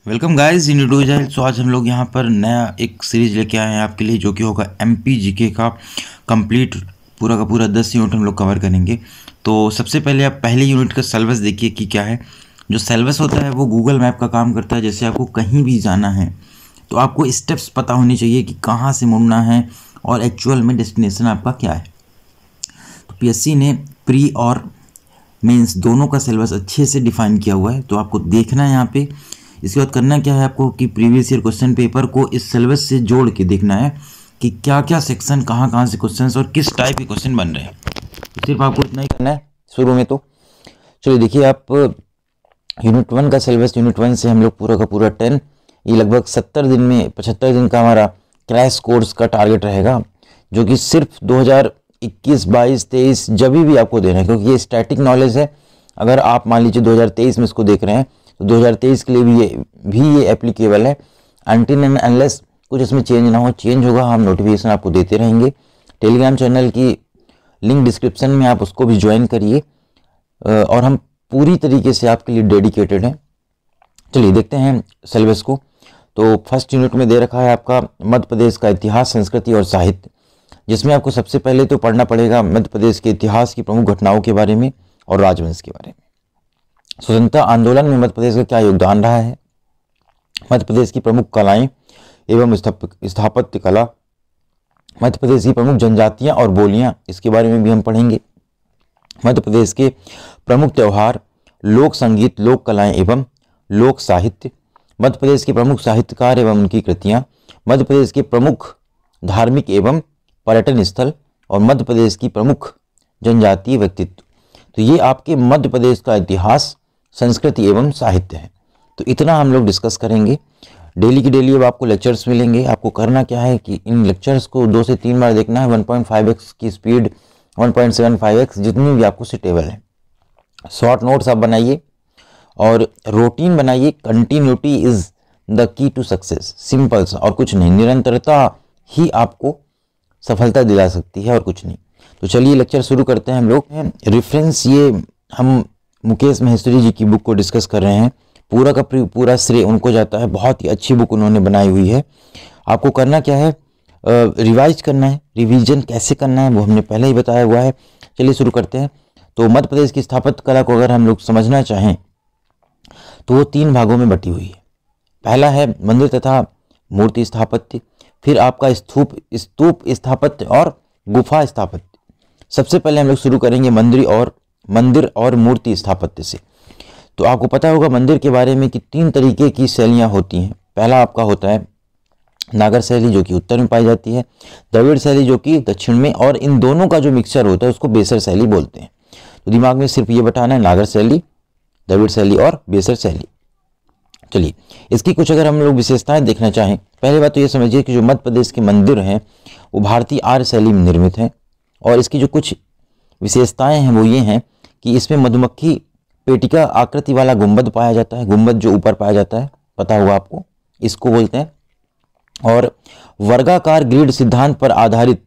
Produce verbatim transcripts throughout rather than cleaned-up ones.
Welcome guys in to जाइल। सो आज हम लोग यहाँ पर नया एक सीरीज लेके आए हैं आपके लिए, जो कि होगा एमपी जीके का कंप्लीट पूरा का पूरा दस यूनिट हम लोग कवर करेंगे। तो सबसे पहले आप पहले यूनिट का सिलेबस देखिए कि क्या है। जो सिलेबस होता है वो गूगल मैप का काम करता है। जैसे आपको कहीं भी जाना है तो आपको स्टेप्स पता होनी चाहिए कि कहाँ से मुड़ना है और एक्चुअल में डेस्टिनेशन आपका क्या है। तो पीएससी ने प्री और मेंस दोनों का सिलेबस अच्छे से डिफाइन किया हुआ है, तो आपको देखना है यहाँ पे। इसके बाद करना क्या है आपको कि प्रीवियस ईयर क्वेश्चन पेपर को इस सिलेबस से जोड़ के देखना है कि क्या क्या सेक्शन कहाँ कहाँ से क्वेश्चन और किस टाइप के क्वेश्चन बन रहे हैं। तो सिर्फ आपको इतना ही करना है शुरू में। तो चलिए देखिए, आप यूनिट वन का सिलेबस, यूनिट वन से हम लोग पूरा का पूरा टेन, ये लगभग सत्तर दिन में पचहत्तर दिन का हमारा क्रैश कोर्स का टारगेट रहेगा, जो कि सिर्फ दो हज़ार इक्कीस बाईस तेईस जब भी आपको देना है, क्योंकि ये स्टैटिक नॉलेज है। अगर आप मान लीजिए दो हज़ार तेईस में इसको देख रहे हैं तो दो हज़ार तेईस के लिए भी ये भी ये एप्लीकेबल है। अनटिल एंड अनलेस कुछ इसमें चेंज ना हो। चेंज होगा हम नोटिफिकेशन आपको देते रहेंगे। टेलीग्राम चैनल की लिंक डिस्क्रिप्शन में, आप उसको भी ज्वाइन करिए और हम पूरी तरीके से आपके लिए डेडिकेटेड हैं। चलिए देखते हैं सिलेबस को। तो फर्स्ट यूनिट में दे रखा है आपका मध्य प्रदेश का इतिहास, संस्कृति और साहित्य, जिसमें आपको सबसे पहले तो पढ़ना पड़ेगा मध्य प्रदेश के इतिहास की प्रमुख घटनाओं के बारे में और राजवंश के बारे में। स्वतंत्रता आंदोलन में मध्य प्रदेश का क्या योगदान रहा है, मध्य प्रदेश की प्रमुख कलाएं एवं स्थापत्य कला, मध्य प्रदेश की प्रमुख जनजातियां और बोलियां, इसके बारे में भी हम पढ़ेंगे। मध्य प्रदेश के प्रमुख त्यौहार, लोक संगीत, लोक कलाएं एवं लोक साहित्य, मध्य प्रदेश के प्रमुख साहित्यकार एवं उनकी कृतियां, मध्य प्रदेश के प्रमुख धार्मिक एवं पर्यटन स्थल और मध्य प्रदेश की प्रमुख जनजातीय व्यक्तित्व। तो ये आपके मध्य प्रदेश का इतिहास, संस्कृति एवं साहित्य है। तो इतना हम लोग डिस्कस करेंगे। डेली की डेली अब आपको लेक्चर्स मिलेंगे। आपको करना क्या है कि इन लेक्चर्स को दो से तीन बार देखना है। वन पॉइंट फाइव एक्स की speed, one point seven five x, जितनी भी आपको सुटेबल है। शॉर्ट नोट्स आप बनाइए और रूटीन बनाइए। Continuity is the key to success. Simple सा और कुछ नहीं, निरंतरता ही आपको सफलता दिला सकती है और कुछ नहीं। तो चलिए लेक्चर शुरू करते हैं हम लोग। रेफरेंस, ये हम मुकेश महेश्वरी जी की बुक को डिस्कस कर रहे हैं। पूरा का पूरा श्रेय उनको जाता है। बहुत ही अच्छी बुक उन्होंने बनाई हुई है। आपको करना क्या है, रिवाइज करना है। रिवीजन कैसे करना है वो हमने पहले ही बताया हुआ है। चलिए शुरू करते हैं। तो मध्य प्रदेश की स्थापत्य कला को अगर हम लोग समझना चाहें तो वो तीन भागों में बटी हुई है। पहला है मंदिर तथा मूर्ति स्थापत्य, फिर आपका स्तूप स्तूप स्थापत्य और गुफा स्थापत्य। सबसे पहले हम लोग शुरू करेंगे मंदिर और मंदिर और मूर्ति स्थापत्य से। तो आपको पता होगा मंदिर के बारे में कि तीन तरीके की शैलियाँ होती हैं। पहला आपका होता है नागर शैली, जो कि उत्तर में पाई जाती है, द्रविड़ शैली जो कि दक्षिण में, और इन दोनों का जो मिक्सचर होता है उसको बेसर शैली बोलते हैं। तो दिमाग में सिर्फ ये बताना है, नागर शैली, द्रविड़ शैली और बेसर शैली। चलिए इसकी कुछ अगर हम लोग विशेषताएं देखना चाहें, पहली बात तो ये समझिए कि जो मध्य प्रदेश के मंदिर हैं वो भारतीय आर्य शैली में निर्मित हैं। और इसकी जो कुछ विशेषताएं हैं वो ये हैं कि इसमें मधुमक्खी पेटिका आकृति वाला गुंबद पाया जाता है। गुंबद जो ऊपर पाया जाता है, पता होगा आपको, इसको बोलते हैं। और वर्गाकार ग्रिड सिद्धांत पर आधारित,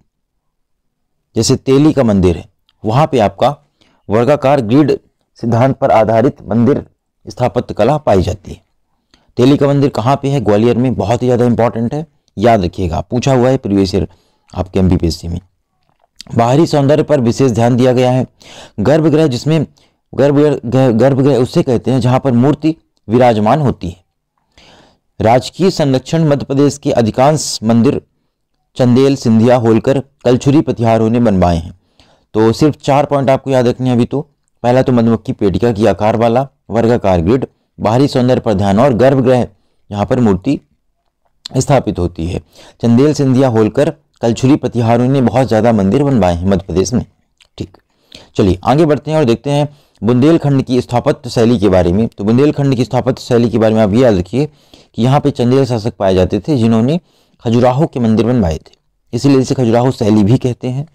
जैसे तेली का मंदिर है, वहाँ पे आपका वर्गाकार ग्रिड सिद्धांत पर आधारित मंदिर स्थापत्य कला पाई जाती है। तेली का मंदिर कहाँ पे है? ग्वालियर में। बहुत ही ज़्यादा इंपॉर्टेंट है, याद रखिएगा, पूछा हुआ है प्रीवियस ईयर आपके एमपीपीएससी में। बाहरी सौंदर्य पर विशेष ध्यान दिया गया है। गर्भगृह, जिसमें गर्भगृह गर्भगृह उससे कहते हैं जहां पर मूर्ति विराजमान होती है। राजकीय संरक्षण, मध्य प्रदेश के अधिकांश मंदिर चंदेल, सिंधिया, होलकर, कलछुरी प्रतिहारों ने बनवाए हैं। तो सिर्फ चार पॉइंट आपको याद रखने हैं अभी। तो पहला तो मधुमक्खी पेटिका की आकार वाला वर्गाकार ग्रिड, बाहरी सौंदर्य पर ध्यान, और गर्भगृह यहाँ पर मूर्ति स्थापित होती है। चंदेल, सिंधिया, होलकर, कलछुरी प्रतिहारों ने बहुत ज़्यादा मंदिर बनवाए हैं मध्य प्रदेश में। ठीक, चलिए आगे बढ़ते हैं और देखते हैं बुंदेलखंड की स्थापत्य शैली के बारे में। तो बुंदेलखंड की स्थापत्य शैली के बारे में आप ये याद रखिए कि यहाँ पे चंदेल शासक पाए जाते थे जिन्होंने खजुराहो के मंदिर बनवाए थे, इसीलिए इसे खजुराहो शैली भी कहते हैं।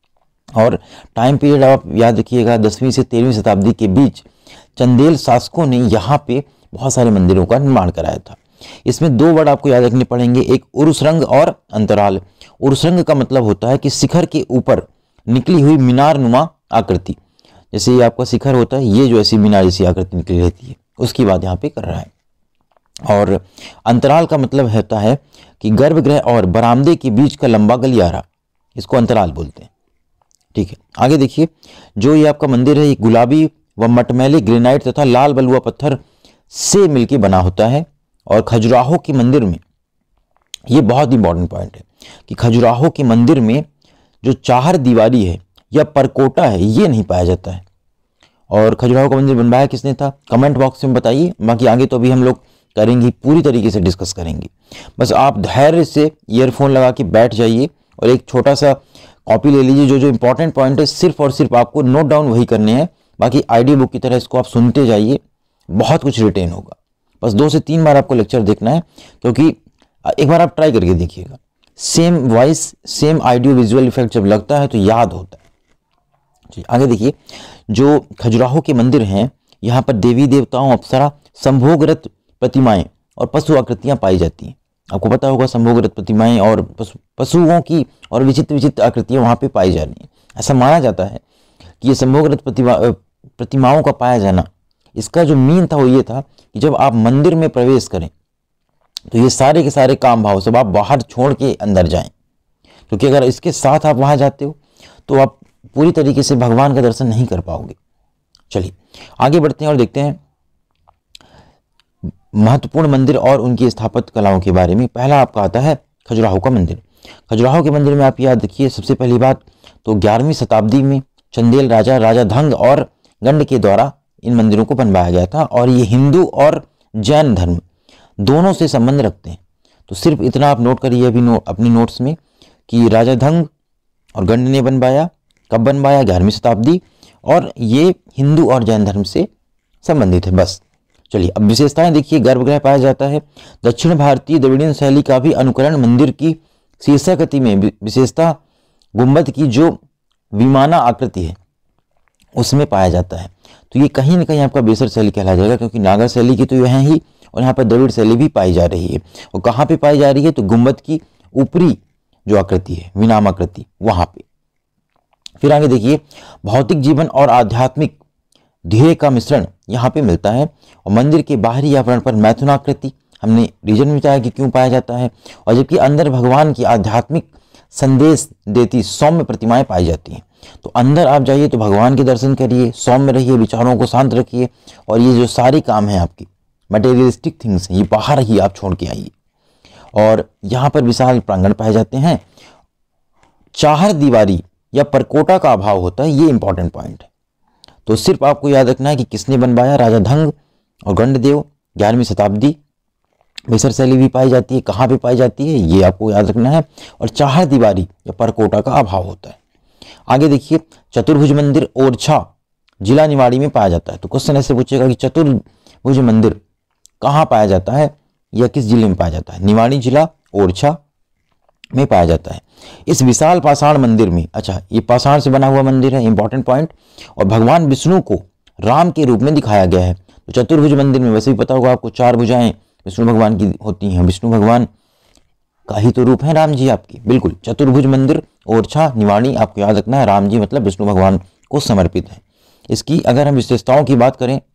और टाइम पीरियड आप याद रखिएगा, दसवीं से तेरहवीं शताब्दी के बीच चंदेल शासकों ने यहाँ पे बहुत सारे मंदिरों का निर्माण कराया था। इसमें दो वर्ड आपको याद रखने पड़ेंगे, एक उरुसरंग और अंतराल। उरुसरंग का मतलब होता है कि शिखर के ऊपर निकली हुई मीनार नुमा आकृति, जैसे ये आपका शिखर होता है, ये जो ऐसी मीनार जैसी आकृति निकली रहती है, उसकी बात यहाँ पे कर रहा है। और अंतराल का मतलब होता है कि गर्भगृह और बरामदे के बीच का लंबा गलियारा, इसको अंतराल बोलते हैं। ठीक है, आगे देखिए, जो ये आपका मंदिर है ये गुलाबी व मटमैले ग्रेनाइट तथा लाल बलुआ पत्थर से मिलकर बना होता है। और खजुराहो के मंदिर में, ये बहुत इंपॉर्टेंट पॉइंट है कि खजुराहो के मंदिर में जो चार दीवारी है या परकोटा है ये नहीं पाया जाता है। और खजुराहो का मंदिर बनवाया किसने था, कमेंट बॉक्स में बताइए। बाकी आगे तो अभी हम लोग करेंगे, पूरी तरीके से डिस्कस करेंगे। बस आप धैर्य से ईयरफोन लगा के बैठ जाइए और एक छोटा सा कॉपी ले लीजिए। जो जो इंपॉर्टेंट पॉइंट है सिर्फ और सिर्फ आपको नोट डाउन वही करने हैं, बाकी आईडी बुक की तरह इसको आप सुनते जाइए, बहुत कुछ रिटेन होगा। बस दो से तीन बार आपको लेक्चर देखना है, क्योंकि एक बार आप ट्राई करके देखिएगा, same voice same audio visual effect जब लगता है तो याद होता है। जी, आगे देखिए, जो खजुराहो के मंदिर हैं यहाँ पर देवी देवताओं, अप्सरा, संभोगरत प्रतिमाएं और पशु आकृतियां पाई जाती हैं। आपको पता होगा संभोगरत प्रतिमाएं और पशु पशुओं की और विचित्र विचित्र आकृतियां वहाँ पे पाई जा रही हैं। ऐसा माना जाता है कि ये संभोगरत प्रतिमा प्रतिमाओं का पाया जाना, इसका जो मीन था वो ये था कि जब आप मंदिर में प्रवेश करें तो ये सारे के सारे काम भाव सब आप बाहर छोड़ के अंदर जाएं, क्योंकि अगर इसके साथ आप वहाँ जाते हो तो आप पूरी तरीके से भगवान का दर्शन नहीं कर पाओगे। चलिए आगे बढ़ते हैं और देखते हैं महत्वपूर्ण मंदिर और उनकी स्थापत्य कलाओं के बारे में। पहला आपका आता है खजुराहो का मंदिर। खजुराहो के मंदिर में आप याद रखिए, सबसे पहली बात तो ग्यारहवीं शताब्दी में चंदेल राजा राजा धंग और गंड के द्वारा इन मंदिरों को बनवाया गया था। और ये हिंदू और जैन धर्म दोनों से संबंध रखते हैं। तो सिर्फ इतना आप नोट करिए अभी नो, अपनी नोट्स में कि राजा धंग और गंड ने बनवाया, कब बनवाया, ग्यारहवीं शताब्दी, और ये हिंदू और जैन धर्म से संबंधित है। बस चलिए अब विशेषताएं देखिए। गर्भगृह पाया जाता है। दक्षिण भारतीय द्रविड़ियन शैली का भी अनुकरण मंदिर की शीर्षाकृति में विशेषता गुंबद की जो विमाना आकृति है उसमें पाया जाता है। तो ये कहीं ना कहीं आपका बेसर शैली कहला जाएगा, क्योंकि नागर शैली की तो यह है ही, और यहाँ पर द्रविड़ शैली भी पाई जा रही है। और कहाँ पे पाई जा रही है, तो गुंबद की ऊपरी जो आकृति है, विनाम आकृति, वहाँ पे। फिर आगे देखिए, भौतिक जीवन और आध्यात्मिक ध्येय का मिश्रण यहाँ पे मिलता है। और मंदिर के बाहरी आवरण पर मैथुनाकृति, हमने रीजन में बताया कि क्यों पाया जाता है। और जबकि अंदर भगवान की आध्यात्मिक संदेश देती सौम्य प्रतिमाएं पाई जाती हैं। तो अंदर आप जाइए तो भगवान के दर्शन करिए, सौम्य रहिए, विचारों को शांत रखिए, और ये जो सारे काम हैं आपकी मटेरियलिस्टिक थिंग्स हैं ये बाहर ही आप छोड़ के आइए। और यहाँ पर विशाल प्रांगण पाए जाते हैं। चार दीवारी या परकोटा का अभाव होता है, ये इंपॉर्टेंट पॉइंट है। तो सिर्फ आपको याद रखना है कि किसने बनवाया, राजा धंग और गंडदेव, ग्यारहवीं शताब्दी। बेसर शैली भी पाई जाती है, कहाँ पे पाई जाती है ये आपको याद रखना है। और चार दीवारी या परकोटा का अभाव होता है। आगे देखिए, चतुर्भुज मंदिर ओरछा जिला निवाड़ी में पाया जाता है। तो क्वेश्चन ऐसे पूछेगा कि चतुर्भुज मंदिर कहाँ पाया जाता है या किस जिले में पाया जाता है। निवाड़ी जिला ओरछा में पाया जाता है। इस विशाल पाषाण मंदिर में, अच्छा ये पाषाण से बना हुआ मंदिर है, इंपॉर्टेंट पॉइंट, और भगवान विष्णु को राम के रूप में दिखाया गया है। तो चतुर्भुज मंदिर में वैसे भी पता होगा आपको, चार भुजाएं विष्णु भगवान की होती हैं। विष्णु भगवान का ही तो रूप है राम जी आपकी, बिल्कुल। चतुर्भुज मंदिर ओरछा निवाड़ी, आपको याद रखना है, राम जी मतलब विष्णु भगवान को समर्पित है। इसकी अगर हम विशेषताओं की बात करें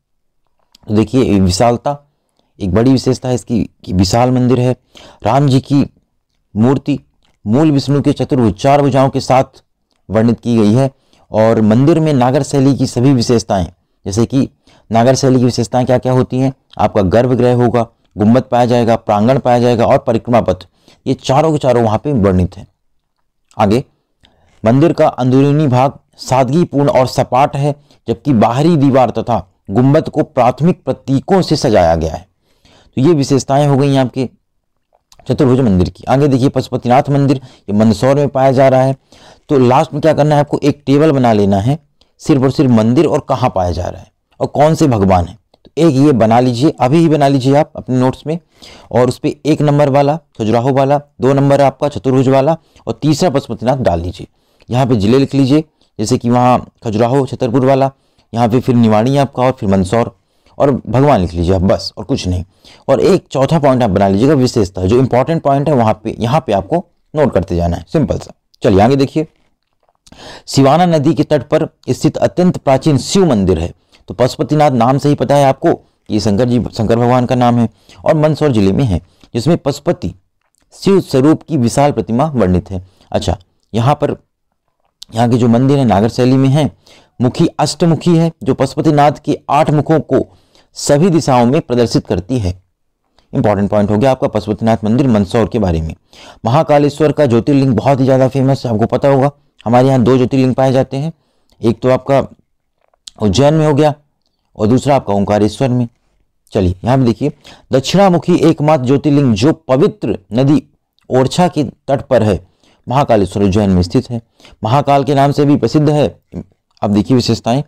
तो देखिए, विशालता एक बड़ी विशेषता है इसकी कि विशाल मंदिर है। राम जी की मूर्ति मूल विष्णु के चतुर्भुज चार भुजाओं के साथ वर्णित की गई है। और मंदिर में नागर शैली की सभी विशेषताएं, जैसे कि नागर शैली की विशेषताएं क्या क्या होती हैं, आपका गर्भगृह होगा, गुंबद पाया जाएगा, प्रांगण पाया जाएगा और परिक्रमा पथ, ये चारों के चारों वहां पे वर्णित हैं। आगे, मंदिर का अंदरूनी भाग सादगीपूर्ण और सपाट है, जबकि बाहरी दीवार तथा गुंबद को प्राथमिक प्रतीकों से सजाया गया है। तो ये विशेषताएं हो गई आपके चतुर्भुज मंदिर की। आगे देखिए, पशुपतिनाथ मंदिर, ये मंदसौर में पाया जा रहा है। तो लास्ट में क्या करना है आपको, एक टेबल बना लेना है, सिर्फ और सिर्फ मंदिर और कहाँ पाया जा रहा है और कौन से भगवान है। तो एक ये बना लीजिए, अभी ही बना लीजिए आप अपने नोट्स में, और उस पर एक नंबर वाला खजुराहो वाला, दो नंबर आपका चतुर्भुज वाला, और तीसरा पशुपतिनाथ डाल लीजिए। यहाँ पे जिले लिख लीजिए, जैसे कि वहाँ खजुराहो छतरपुर वाला, यहाँ पे फिर निवाड़ी आपका, और फिर मंदसौर, और भगवान लिख लीजिए आप, बस और कुछ नहीं। और एक चौथा पॉइंट आप बना लीजिएगा विशेषता, जो इंपॉर्टेंट पॉइंट है वहाँ पे यहाँ पे आपको नोट करते जाना है, सिंपल सा। चलिए आगे देखिए, सिवाना नदी के तट पर स्थित अत्यंत प्राचीन शिव मंदिर है। तो पशुपतिनाथ नाम से ही पता है आपको कि शंकर जी शंकर भगवान का नाम है, और मंदसौर जिले में है, जिसमें पशुपति शिव स्वरूप की विशाल प्रतिमा वर्णित है। अच्छा, यहाँ पर यहाँ के जो मंदिर है नागर शैली में है, मुखी अष्टमुखी है, जो पशुपतिनाथ के आठ मुखों को सभी दिशाओं में प्रदर्शित करती है। इंपॉर्टेंट पॉइंट हो गया आपका पशुपतिनाथ मंदिर मंदसौर के बारे में। महाकालेश्वर का ज्योतिर्लिंग बहुत ही ज़्यादा फेमस है, आपको पता होगा। हमारे यहाँ दो ज्योतिर्लिंग पाए जाते हैं, एक तो आपका उज्जैन में हो गया और दूसरा आपका ओंकारेश्वर में। चलिए यहाँ पे देखिए, दक्षिणामुखी एकमात्र ज्योतिर्लिंग जो पवित्र नदी ओरछा के तट पर है, महाकालेश्वर उज्जैन में स्थित है। महाकाल के नाम से भी प्रसिद्ध है। अब देखिए विशेषताएं,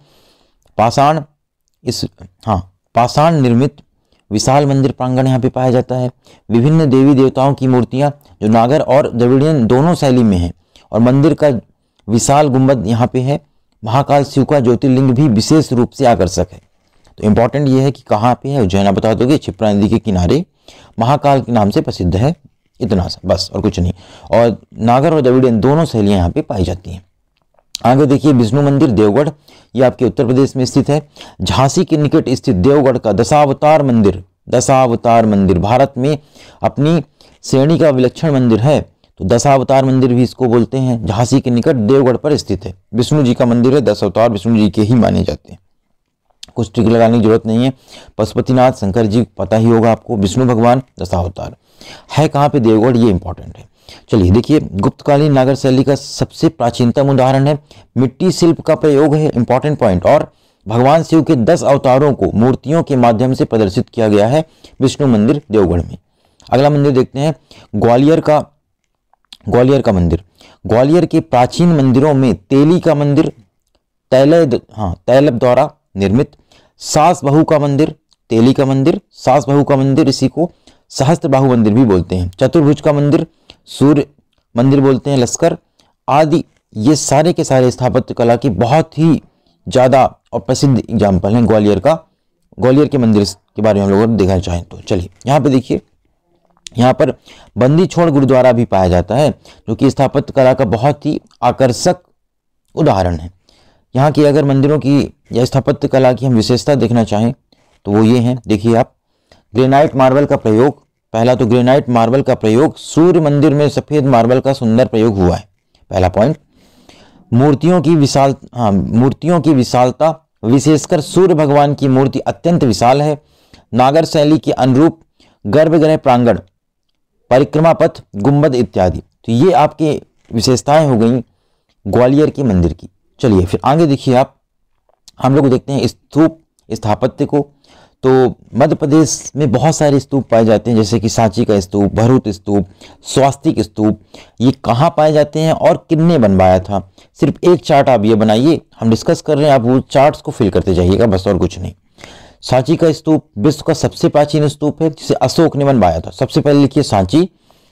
पाषाण इस हाँ पाषाण निर्मित विशाल मंदिर प्रांगण यहाँ पे पाया जाता है। विभिन्न देवी देवताओं की मूर्तियाँ जो नागर और द्रविड़ियन दोनों शैली में है, और मंदिर का विशाल गुंबद यहाँ पे है। महाकाल शिव का ज्योतिर्लिंग भी विशेष रूप से आकर्षक है। तो इम्पोर्टेंट ये है कि कहाँ पे है, उज्जैन आप बता दोगे, क्षिप्रा नदी के किनारे, महाकाल के नाम से प्रसिद्ध है, इतना सा बस और कुछ नहीं। और नागर और द्रविड़ियन दोनों शैलियाँ यहाँ पे पाई जाती हैं। आगे देखिए, विष्णु मंदिर देवगढ़, ये आपके उत्तर प्रदेश में स्थित है। झांसी के निकट स्थित देवगढ़ का दशावतार मंदिर दशावतार मंदिर भारत में अपनी श्रेणी का विलक्षण मंदिर है, तो दशावतार मंदिर भी इसको बोलते हैं। झांसी के निकट देवगढ़ पर स्थित है, विष्णु जी का मंदिर है, दस अवतार विष्णु जी के ही माने जाते हैं, कुछ ट्रिक लगाने की जरूरत नहीं है। पशुपतिनाथ शंकर जी पता ही होगा आपको, विष्णु भगवान दशावतार है कहाँ पे, देवगढ़, ये इंपॉर्टेंट है। चलिए देखिए, गुप्तकालीन नागर शैली का सबसे प्राचीनतम उदाहरण है, मिट्टी शिल्प का प्रयोग है, इंपॉर्टेंट पॉइंट, और भगवान शिव के दस अवतारों को मूर्तियों के माध्यम से प्रदर्शित किया गया है विष्णु मंदिर देवगढ़ में। अगला मंदिर देखते हैं, ग्वालियर का ग्वालियर का मंदिर। ग्वालियर के प्राचीन मंदिरों में तेली का मंदिर, तैलय हाँ तैलब द्वारा निर्मित, सास बहू का मंदिर, तेली का मंदिर, सास बहू का मंदिर, इसी को सहस्त्र बाहु मंदिर भी बोलते हैं। चतुर्भुज का मंदिर, सूर्य मंदिर बोलते हैं, लश्कर आदि, ये सारे के सारे स्थापत्य कला की बहुत ही ज़्यादा और प्रसिद्ध एग्जाम्पल हैं ग्वालियर का। ग्वालियर के मंदिर के बारे में हम लोग देखना चाहें तो चलिए यहाँ पे देखिए, यहाँ पर बंदी छोड़ गुरुद्वारा भी पाया जाता है, जो कि स्थापत्य कला का बहुत ही आकर्षक उदाहरण है। यहाँ की अगर मंदिरों की या स्थापत्य कला की हम विशेषता देखना चाहें तो वो ये हैं, देखिए आप, ग्रेनाइट मार्बल का प्रयोग, पहला तो ग्रेनाइट मार्बल का प्रयोग, सूर्य मंदिर में सफ़ेद मार्बल का सुंदर प्रयोग हुआ है, पहला पॉइंट। मूर्तियों की विशाल हाँ मूर्तियों की विशालता, विशेषकर सूर्य भगवान की मूर्ति अत्यंत विशाल है। नागर शैली के अनुरूप गर्भगृह प्रांगण, परिक्रमा पथ, गुंबद इत्यादि, तो ये आपके विशेषताएं हो गई ग्वालियर के मंदिर की। चलिए फिर आगे देखिए आप, हम लोग देखते हैं स्तूप स्थापत्य को। तो मध्य प्रदेश में बहुत सारे स्तूप पाए जाते हैं, जैसे कि सांची का स्तूप, भरूच स्तूप, स्वास्तिक स्तूप। ये कहाँ पाए जाते हैं और किसने बनवाया था, सिर्फ एक चार्ट आप ये बनाइए, हम डिस्कस कर रहे हैं, आप वो चार्ट्स को फिल करते जाइएगा बस, और कुछ नहीं। सांची का स्तूप विश्व का सबसे प्राचीन स्तूप है, जिसे अशोक ने बनवाया था। सबसे पहले लिखिए सांची,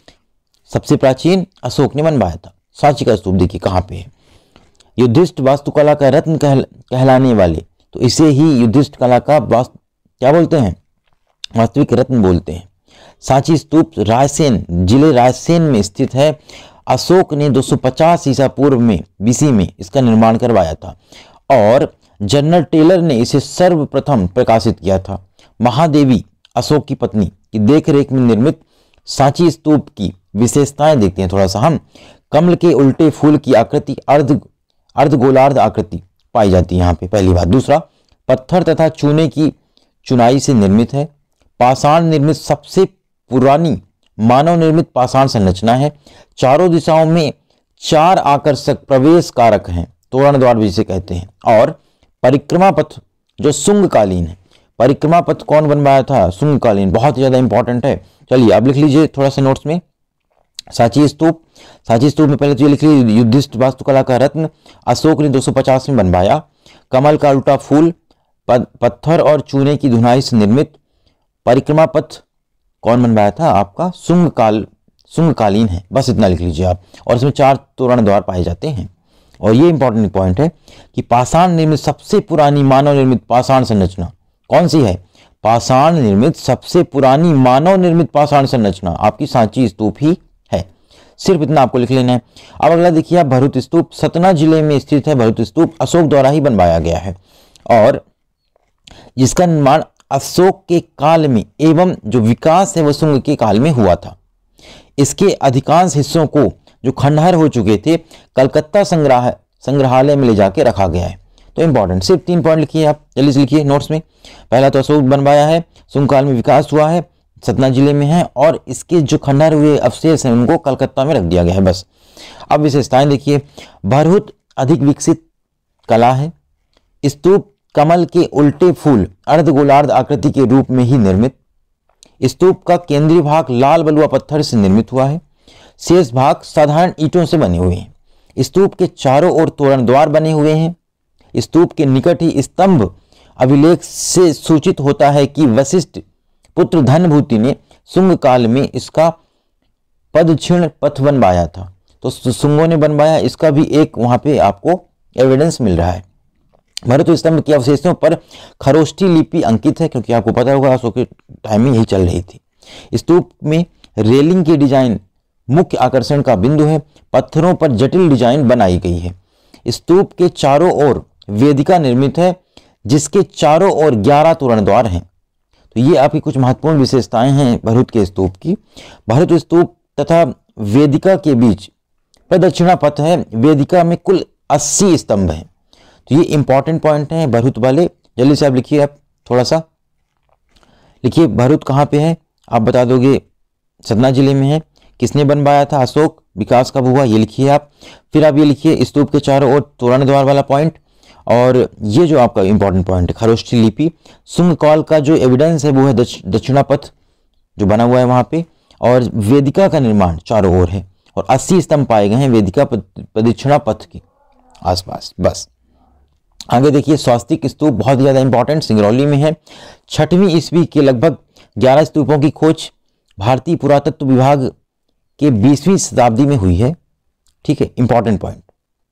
सबसे प्राचीन अशोक ने बनवाया था। सांची का स्तूप देखिए कहाँ पे है, युधिष्ठ वास्तुकला का रत्न कहल, कहलाने वाले, तो इसे ही युधिष्ठ कला का वास्तु क्या बोलते हैं, वास्तविक रत्न बोलते हैं। सांची स्तूप रायसेन जिले रायसेन में स्थित है। अशोक ने दो सौ पचास ईसा पूर्व में बीसी में इसका निर्माण करवाया था, और जनरल टेलर ने इसे सर्वप्रथम प्रकाशित किया था। महादेवी अशोक की पत्नी की देखरेख में निर्मित सांची स्तूप की विशेषताएं देखते हैं थोड़ा सा हम। कमल के उल्टे फूल की आकृति, अर्ध अर्धगोलार्ध आकृति पाई जाती है यहाँ पे, पहली बात। दूसरा, पत्थर तथा चूने की चुनाई से निर्मित है। पाषाण निर्मित सबसे पुरानी मानव निर्मित पाषाण संरचना है। चारों दिशाओं में चार आकर्षक प्रवेश कारक हैं, तोरण द्वार भी जिसे कहते हैं। और परिक्रमा पथ जो शुंगकालीन है, परिक्रमा पथ कौन बनवाया था, शुंगकालीन, बहुत ही ज्यादा इंपॉर्टेंट है। चलिए अब लिख लीजिए थोड़ा सा नोट्स में, सांची स्तूप, सांची स्तूप में पहले तो ये लिख लीजिए, युधिष्ठ वास्तुकला का रत्न, अशोक ने दो सौ पचास में बनवाया। कमल का उल्टा फूल, पत्थर और चूने की धुनाई से निर्मित। परिक्रमा पथ कौन बनवाया था, आपका शुंगकाल शुंगकालीन है, बस इतना लिख लीजिए आप। और इसमें चार तोरण द्वार पाए जाते हैं। और ये इंपॉर्टेंट पॉइंट है कि पाषाण निर्मित सबसे पुरानी मानव निर्मित पाषाण संरचना कौन सी है, पाषाण निर्मित सबसे पुरानी मानव निर्मित पाषाण संरचना आपकी सांची स्तूप ही है। सिर्फ इतना आपको लिख लेना है। अब अगला देखिए आप, भरूच स्तूप सतना जिले में स्थित है। भरूच स्तूप अशोक द्वारा ही बनवाया गया है, और जिसका निर्माण अशोक के काल में एवं जो विकास है वह शुंग के काल में हुआ था। इसके अधिकांश हिस्सों को जो खंडहर हो चुके थे कलकत्ता संग्रह संग्रहालय में ले जाके रखा गया है। तो इंपॉर्टेंट सिर्फ तीन पॉइंट लिखिए, आप जल्दी से लिखिए नोट्स में। पहला तो अशोक बनवाया है, शुंग काल में विकास हुआ है, सतना जिले में है, और इसके जो खंडहर हुए अवशेष हैं उनको कलकत्ता में रख दिया गया है। बस अब विशेषताएं देखिए। बहुत अधिक विकसित कला है। स्तूप कमल के उल्टे फूल अर्धगोलार्ध आकृति के रूप में ही निर्मित। स्तूप का केंद्रीय भाग लाल बलुआ पत्थर से निर्मित हुआ है। शेष भाग साधारण ईंटों से बने हुए हैं। स्तूप के चारों ओर तोरण द्वार बने हुए हैं। स्तूप के निकट ही स्तंभ अभिलेख से सूचित होता है कि वशिष्ठ पुत्र धनभूति ने शुंग काल में इसका पदक्षिण पथ बनवाया था। तो शुंगों ने बनवाया, इसका भी एक वहां पे आपको एविडेंस मिल रहा है। भरत स्तंभ के अवशेषों पर खरोष्ठी लिपि अंकित है, क्योंकि आपको पता होगा अशोक के टाइम में यही चल रही थी। स्तूप में रेलिंग की डिजाइन मुख्य आकर्षण का बिंदु है। पत्थरों पर जटिल डिजाइन बनाई गई है। स्तूप के चारों ओर वेदिका निर्मित है, जिसके चारों ओर ग्यारह तोरण द्वार हैं। तो ये आपकी कुछ महत्वपूर्ण विशेषताएं हैं भरूच के स्तूप की। भरूच स्तूप तथा वेदिका के बीच प्रदक्षिणा पथ है। वेदिका में कुल अस्सी स्तंभ हैं। तो ये इंपॉर्टेंट पॉइंट है भरूच वाले। जल्दी से आप लिखिए, आप थोड़ा सा लिखिए। भरूच कहाँ पे है आप बता दोगे, सतना जिले में है। किसने बनवाया था, अशोक। विकास कब हुआ ये लिखिए आप। फिर आप ये लिखिए स्तूप के चारों ओर तोरण द्वार वाला पॉइंट, और ये जो आपका इंपॉर्टेंट पॉइंट है खरोष्ठी लिपि। शुंग काल का जो एविडेंस है वो है दक्षिणा पथ जो बना हुआ है वहां पे, और वेदिका का निर्माण चारों ओर है, और अस्सी स्तंभ पाए गए हैं वेदिका प्रदक्षिणा पथ के आसपास। बस आगे देखिए, स्वास्तिक स्तूप बहुत ही ज्यादा इंपॉर्टेंट, सिंगरौली में है। छठवीं ईस्वी के लगभग ग्यारह स्तूपों की खोज भारतीय पुरातत्व विभाग के बीसवीं शताब्दी में हुई है। ठीक है, इंपॉर्टेंट पॉइंट।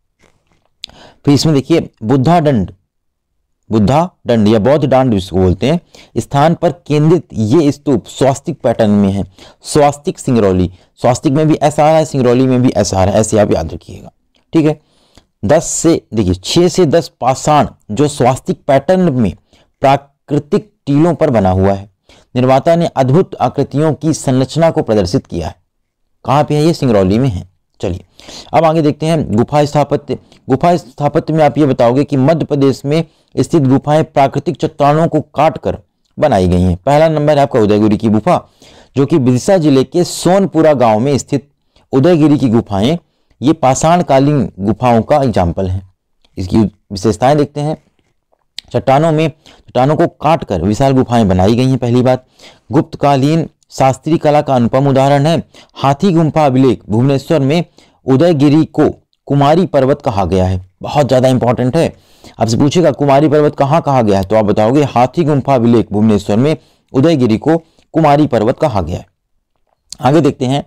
फिर इसमें देखिए बुद्धा दंड, बुद्धा दंड या बौद्ध डांड जिसको बोलते हैं, स्थान पर केंद्रित ये स्तूप स्वास्तिक पैटर्न में है। स्वास्तिक सिंगरौली, स्वास्तिक में भी ऐसा आ रहा है, सिंगरौली में भी ऐसा आ रहा है, ऐसे आप याद रखिएगा। ठीक है, दस से देखिए छह से दस पाषाण जो स्वास्तिक पैटर्न में प्राकृतिक टीलों पर बना हुआ है। निर्माता ने अद्भुत आकृतियों की संरचना को प्रदर्शित किया है। कहाँ पे है ये, सिंगरौली में है। चलिए अब आगे देखते हैं गुफा स्थापत्य। गुफा स्थापत्य में आप ये बताओगे कि मध्य प्रदेश में स्थित गुफाएं प्राकृतिक चट्टानों को काटकर बनाई गई हैं। पहला नंबर है आपका उदयगिरी की गुफा, जो कि विदिशा जिले के सोनपुरा गांव में स्थित उदयगिरी की गुफाएं ये पाषाणकालीन गुफाओं का एग्जाम्पल है। इसकी विशेषताएं देखते हैं। चट्टानों में चट्टानों को काटकर विशाल गुफाएं बनाई गई हैं। पहली बात, गुप्तकालीन शास्त्रीय कला का अनुपम उदाहरण है हाथी गुम्फा अभिलेख। भुवनेश्वर में उदयगिरी को कुमारी पर्वत कहा गया है। बहुत ज्यादा इंपॉर्टेंट है, आपसे पूछेगा कुमारी पर्वत कहाँ कहा गया है, तो आप बताओगे हाथी गुम्फा अभिलेख भुवनेश्वर में उदयगिरी को कुमारी पर्वत कहा गया है। आगे देखते हैं,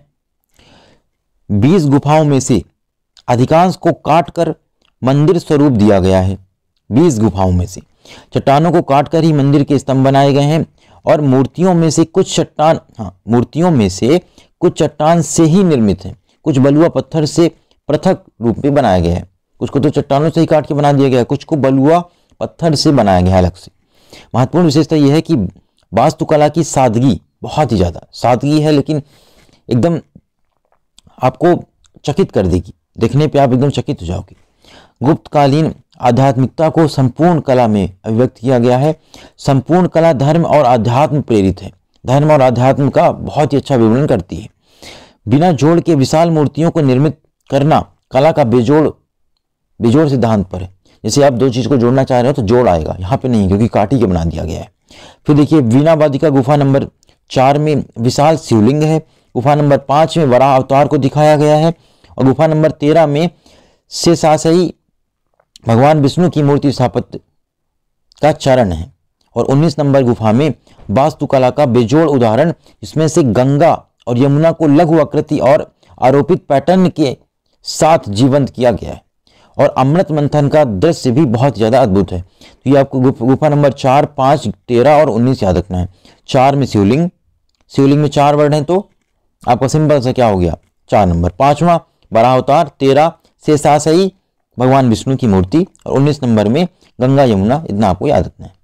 बीस गुफाओं में से अधिकांश को काटकर मंदिर स्वरूप दिया गया है। बीस गुफाओं में से चट्टानों को काटकर ही मंदिर के स्तंभ बनाए गए हैं, और मूर्तियों में से कुछ चट्टान हाँ मूर्तियों में से कुछ चट्टान से ही निर्मित है, कुछ बलुआ पत्थर से पृथक रूप में बनाया गया है। कुछ को तो चट्टानों से ही काट के बना दिया गया है, कुछ को बलुआ पत्थर से बनाया गया है अलग से। महत्वपूर्ण विशेषता यह है कि वास्तुकला की सादगी बहुत ही ज्यादा सादगी है, लेकिन एकदम आपको चकित कर देगी, देखने पे आप एकदम चकित हो जाओगे। गुप्तकालीन आध्यात्मिकता को संपूर्ण कला में अभिव्यक्त किया गया है। संपूर्ण कला धर्म और आध्यात्म प्रेरित है, धर्म और आध्यात्म का बहुत ही अच्छा विवरण करती है। बिना जोड़ के विशाल मूर्तियों को निर्मित करना कला का बेजोड़ बेजोड़ सिद्धांत पर है। जैसे आप दो चीज को जोड़ना चाह रहे हो तो जोड़ आएगा, यहाँ पे नहीं, क्योंकि काटी के बना दिया गया है। फिर देखिए वीणा वादिका गुफा नंबर चार में विशाल शिवलिंग है। गुफा नंबर पांच में वराह अवतार को दिखाया गया है, और गुफा नंबर तेरह में शेषाशायी भगवान विष्णु की मूर्ति स्थापत्य का चरण है, और उन्नीस नंबर गुफा में वास्तुकला का बेजोड़ उदाहरण, इसमें से गंगा और यमुना को लघु आकृति और आरोपित पैटर्न के साथ जीवंत किया गया है, और अमृत मंथन का दृश्य भी बहुत ज्यादा अद्भुत है। तो ये आपको गुफा नंबर चार, पांच, तेरह और उन्नीस याद रखना है। चार में शिवलिंग, शिवलिंग में चार वर्ड हैं, तो आपका सिंपल सा क्या हो गया, चार नंबर। पांचवा वराह अवतार, तेरह शेषाशायी भगवान विष्णु की मूर्ति, और उन्नीस नंबर में गंगा यमुना, इतना आपको याद रखना है।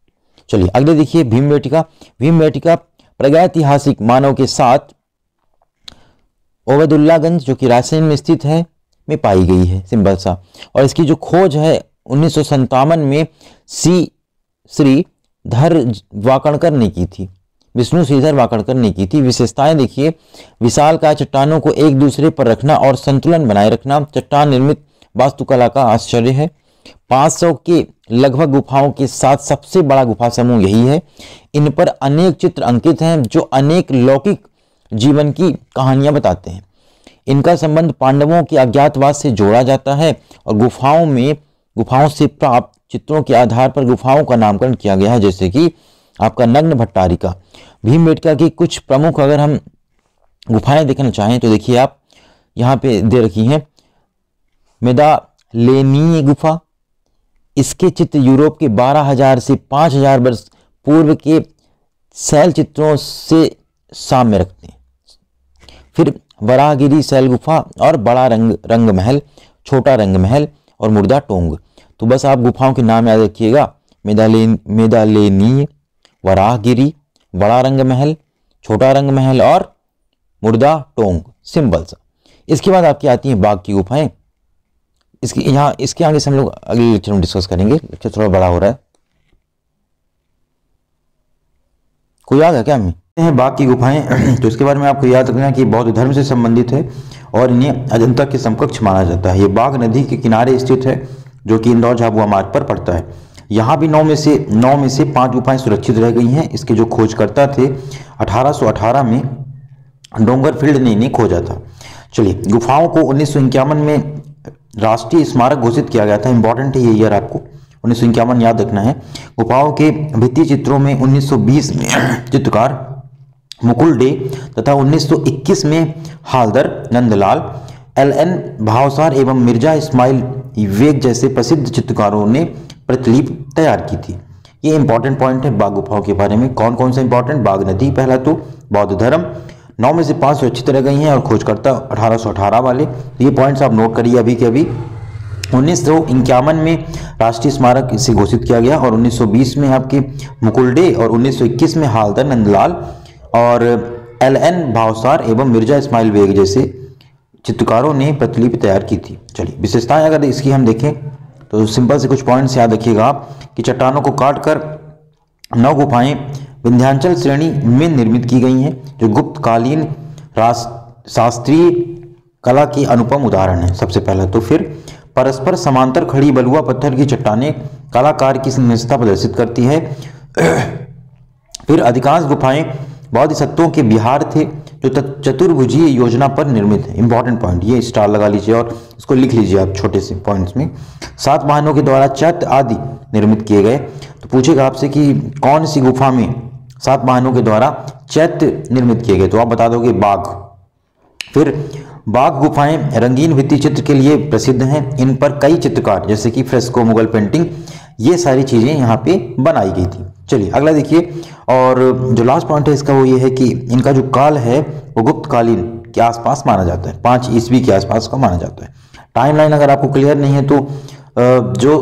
चलिए अगले देखिए भीमबेटका। भीमबेटका प्रागैतिहासिक मानव के साथ ओबैदुल्लागंज जो कि रायसेन में स्थित है में पाई गई है, सिंपल सा। और इसकी जो खोज है उन्नीस सौ संतावन में सी श्री धर वाकणकर ने की थी, विष्णु श्रीधर वाकणकर ने की थी। विशेषताएं देखिए, विशालकाय चट्टानों को एक दूसरे पर रखना और संतुलन बनाए रखना चट्टान निर्मित वास्तुकला का आश्चर्य है। पाँच सौ के लगभग गुफाओं के साथ सबसे बड़ा गुफा समूह यही है। इन पर अनेक चित्र अंकित हैं जो अनेक लौकिक जीवन की कहानियां बताते हैं। इनका संबंध पांडवों के अज्ञातवास से जोड़ा जाता है और गुफाओं में गुफाओं से प्राप्त चित्रों के आधार पर गुफाओं का नामकरण किया गया है, जैसे कि आपका नग्न भट्टारिका। भीमबेटका की कुछ प्रमुख अगर हम गुफाएं देखना चाहें तो देखिए आप यहाँ पे दे रखी हैं। मेदालेनीय गुफा, इसके चित्र यूरोप के बारह हज़ार से पाँच हज़ार वर्ष पूर्व के शैल चित्रों से साम्य रखते हैं। फिर वराहगिरी शैल गुफा और बड़ा रंग रंग महल, छोटा रंग महल और मुर्दा टोंग। तो बस आप गुफाओं के नाम याद रखिएगा, मेदालेन मेदालेनीय, वराहगिरी, बड़ा रंग महल, छोटा रंग महल और मुर्दा टोंग, सिंपल सा। इसके बाद आपकी आती हैं बाघ की गुफाएं। इसकी यहाँ इसके आगे से हम लोग अगले लेक्चर में डिस्कस करेंगे, लेक्चर थोड़ा बड़ा हो रहा है। कोई याद है क्या हमें हैं बाघ की गुफाएं? तो इसके बारे में आपको याद रखना कि बौद्ध धर्म से संबंधित है और इन्हें अजंता के समकक्ष माना जाता है। ये बाघ नदी के किनारे स्थित है जो कि इंदौर झाबुआ मार्ग पर पड़ता है। यहाँ भी नौ में से नौ में से पांच गुफाएं सुरक्षित रह गई हैं। इसके जो खोजकर्ता थे अठारह सौ अठारह में डोंगरफील्ड ने इन्हें खोजा था। चलिए, गुफाओं को उन्नीस सौ इक्यावन में राष्ट्रीय स्मारक घोषित किया गया था। इंपॉर्टेंट है ये ईयर, आपको उन्नीस सौ इक्यावन याद रखना है। गुफाओं के भित्ति चित्रों में उन्नीस सौ बीस में चित्रकार मुकुल डे तथा उन्नीस सौ इक्कीस में हालदर नंदलाल, एल एन भावसार एवं मिर्जा इस्माइल वेग जैसे प्रसिद्ध चित्रकारों ने प्रतिलिपि तैयार की थी। ये इंपॉर्टेंट पॉइंट है बाघ गुफाओं के बारे में। कौन कौन सा इंपॉर्टेंट? बाघ नदी पहला, तो बौद्ध धर्म, नौ में से पांच सुरक्षित रह गई हैं और खोजकर्ता अठारह सौ अठारह वाले। ये पॉइंट्स आप नोट करिए अभी के अभी। उन्नीस सौ इक्यावन में राष्ट्रीय स्मारक इसे घोषित किया गया और उन्नीस सौ बीस में आपके मुकुल डे और उन्नीस सौ इक्कीस में हालदर नंदलाल और एल एन भावसार एवं मिर्जा इस्माइल बेग जैसे चित्रकारों ने प्रतिलिपि तैयार की थी। चलिए, विशेषताएं अगर इसकी हम देखें तो सिंपल से कुछ पॉइंट्स याद रखिएगा आप कि चट्टानों को काटकर नौ गुफाएं विंध्याचल श्रेणी में निर्मित की गई हैं जो गुप्त कालीन शास्त्रीय कला की अनुपम उदाहरण है, सबसे पहला। तो फिर परस्पर समांतर खड़ी बलुआ पत्थर की चट्टानें कलाकार की संरचना प्रदर्शित करती है। फिर अधिकांश गुफाएं बोधिसत्वों के विहार थे जो चतुर्भुजीय योजना पर निर्मित है। इंपॉर्टेंट पॉइंट, ये स्टार लगा लीजिए और इसको लिख लीजिए आप छोटे से पॉइंट्स में। सात वाहनों के द्वारा चैत्य आदि निर्मित किए गए। तो पूछेगा आपसे कि कौन सी गुफा में सात वाहनों के द्वारा चैत्य निर्मित किए गए, तो आप बता दोगे बाघ। फिर बाघ गुफाएं रंगीन भित्ति चित्र के लिए प्रसिद्ध हैं। इन पर कई चित्रकार जैसे कि फ्रेस्को, मुगल पेंटिंग, ये सारी चीजें यहाँ पे बनाई गई थी। चलिए अगला देखिए, और जो लास्ट पॉइंट है इसका वो ये है कि इनका जो काल है वो गुप्त कालीन के आसपास माना जाता है, पाँच ईस्वी के आसपास का माना जाता है। टाइमलाइन अगर आपको क्लियर नहीं है तो जो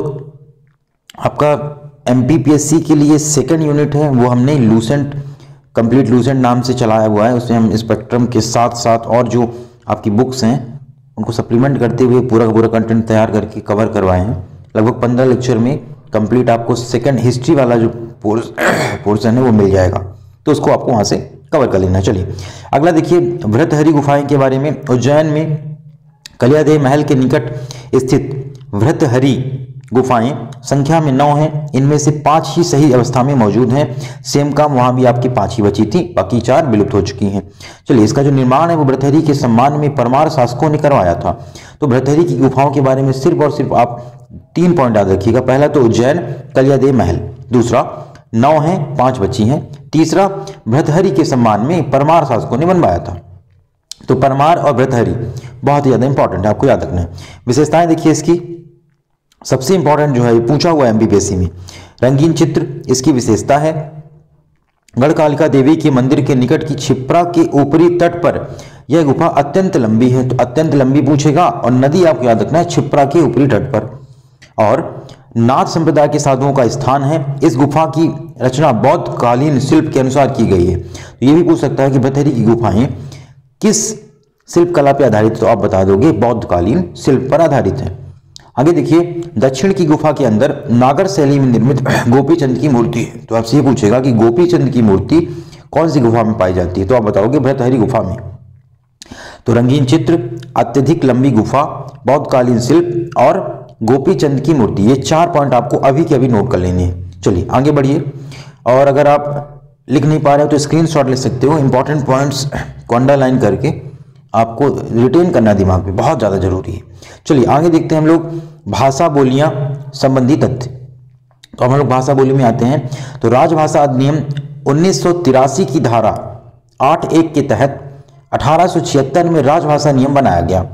आपका एमपीपीएससी के लिए सेकंड यूनिट है वो हमने लूसेंट कंप्लीट लूसेंट नाम से चलाया हुआ है। उसमें हम स्पेक्ट्रम के साथ साथ और जो आपकी बुक्स हैं उनको सप्लीमेंट करते हुए पूरा का पूरा कंटेंट तैयार करके कवर करवाए हैं। लगभग पंद्रह लेक्चर में कंप्लीट आपको सेकंड हिस्ट्री वाला जो पोर्शन है वो मिल जाएगा, तो उसको आपको वहाँ से कवर कर लेना। चलिए अगला देखिए, भृतहरि गुफाएं के बारे में। उज्जैन में कलियादेव महल के निकट स्थित भृतहरि गुफाएं संख्या में नौ हैं। इनमें से पांच ही सही अवस्था में मौजूद हैं। सेम काम वहां भी आपकी पांच ही बची थी, बाकी चार विलुप्त हो चुकी हैं। चलिए, इसका जो निर्माण है वो भृतहरि के सम्मान में परमार शासकों ने करवाया था। तो भृतहरि की गुफाओं के बारे में सिर्फ और सिर्फ आप तीन पॉइंट याद रखिएगा। पहला तो उज्जैन कलियादेव महल, दूसरा नौ है पांच बची हैं, तीसरा भृतहरि के सम्मान में परमार शासकों ने बनवाया था। तो परमार और भृतहरि बहुत ही ज्यादा इंपॉर्टेंट है, आपको याद रखना है। विशेषताएं देखिए इसकी, सबसे इंपॉर्टेंट जो है पूछा हुआ है एमपीपीएससी में, रंगीन चित्र इसकी विशेषता है। गढ़कालिका देवी के मंदिर के निकट की छिप्रा के ऊपरी तट पर यह गुफा अत्यंत लंबी है, तो अत्यंत लंबी पूछेगा और नदी आपको याद रखना है छिप्रा के ऊपरी तट पर। और नाथ संप्रदाय के साधुओं का स्थान है। इस गुफा की रचना बौद्ध कालीन शिल्प के अनुसार की गई है। तो ये भी पूछ सकता है कि भतहरी की गुफाएं किस शिल्प कला पर आधारित, तो आप बता दोगे बौद्ध कालीन शिल्प पर आधारित है। आगे देखिए, दक्षिण की गुफा के अंदर नागर शैली में निर्मित गोपी चंद की मूर्ति है। तो आपसे ये पूछेगा कि गोपी चंद की मूर्ति कौन सी गुफा में पाई जाती है, तो आप बताओगे भतहरी गुफा में। तो रंगीन चित्र, अत्यधिक लंबी गुफा, बौद्ध कालीन शिल्प और गोपी चंद की मूर्ति, ये चार पॉइंट आपको अभी के अभी नोट कर लेने हैं। चलिए आगे बढ़िए, और अगर आप लिख नहीं पा रहे हो तो स्क्रीनशॉट ले सकते हो। इंपॉर्टेंट पॉइंट्स को अंडरलाइन करके आपको रिटेन करना दिमाग में बहुत ज़्यादा जरूरी है। चलिए आगे देखते हैं हम लोग भाषा बोलियां संबंधी तथ्य। तो हम लोग भाषा बोली में आते हैं। तो राजभाषा अधिनियम उन्नीस सौ तिरासी की धारा आठ एक के तहत अठारह सौ छिहत्तर में राजभाषा नियम बनाया गया।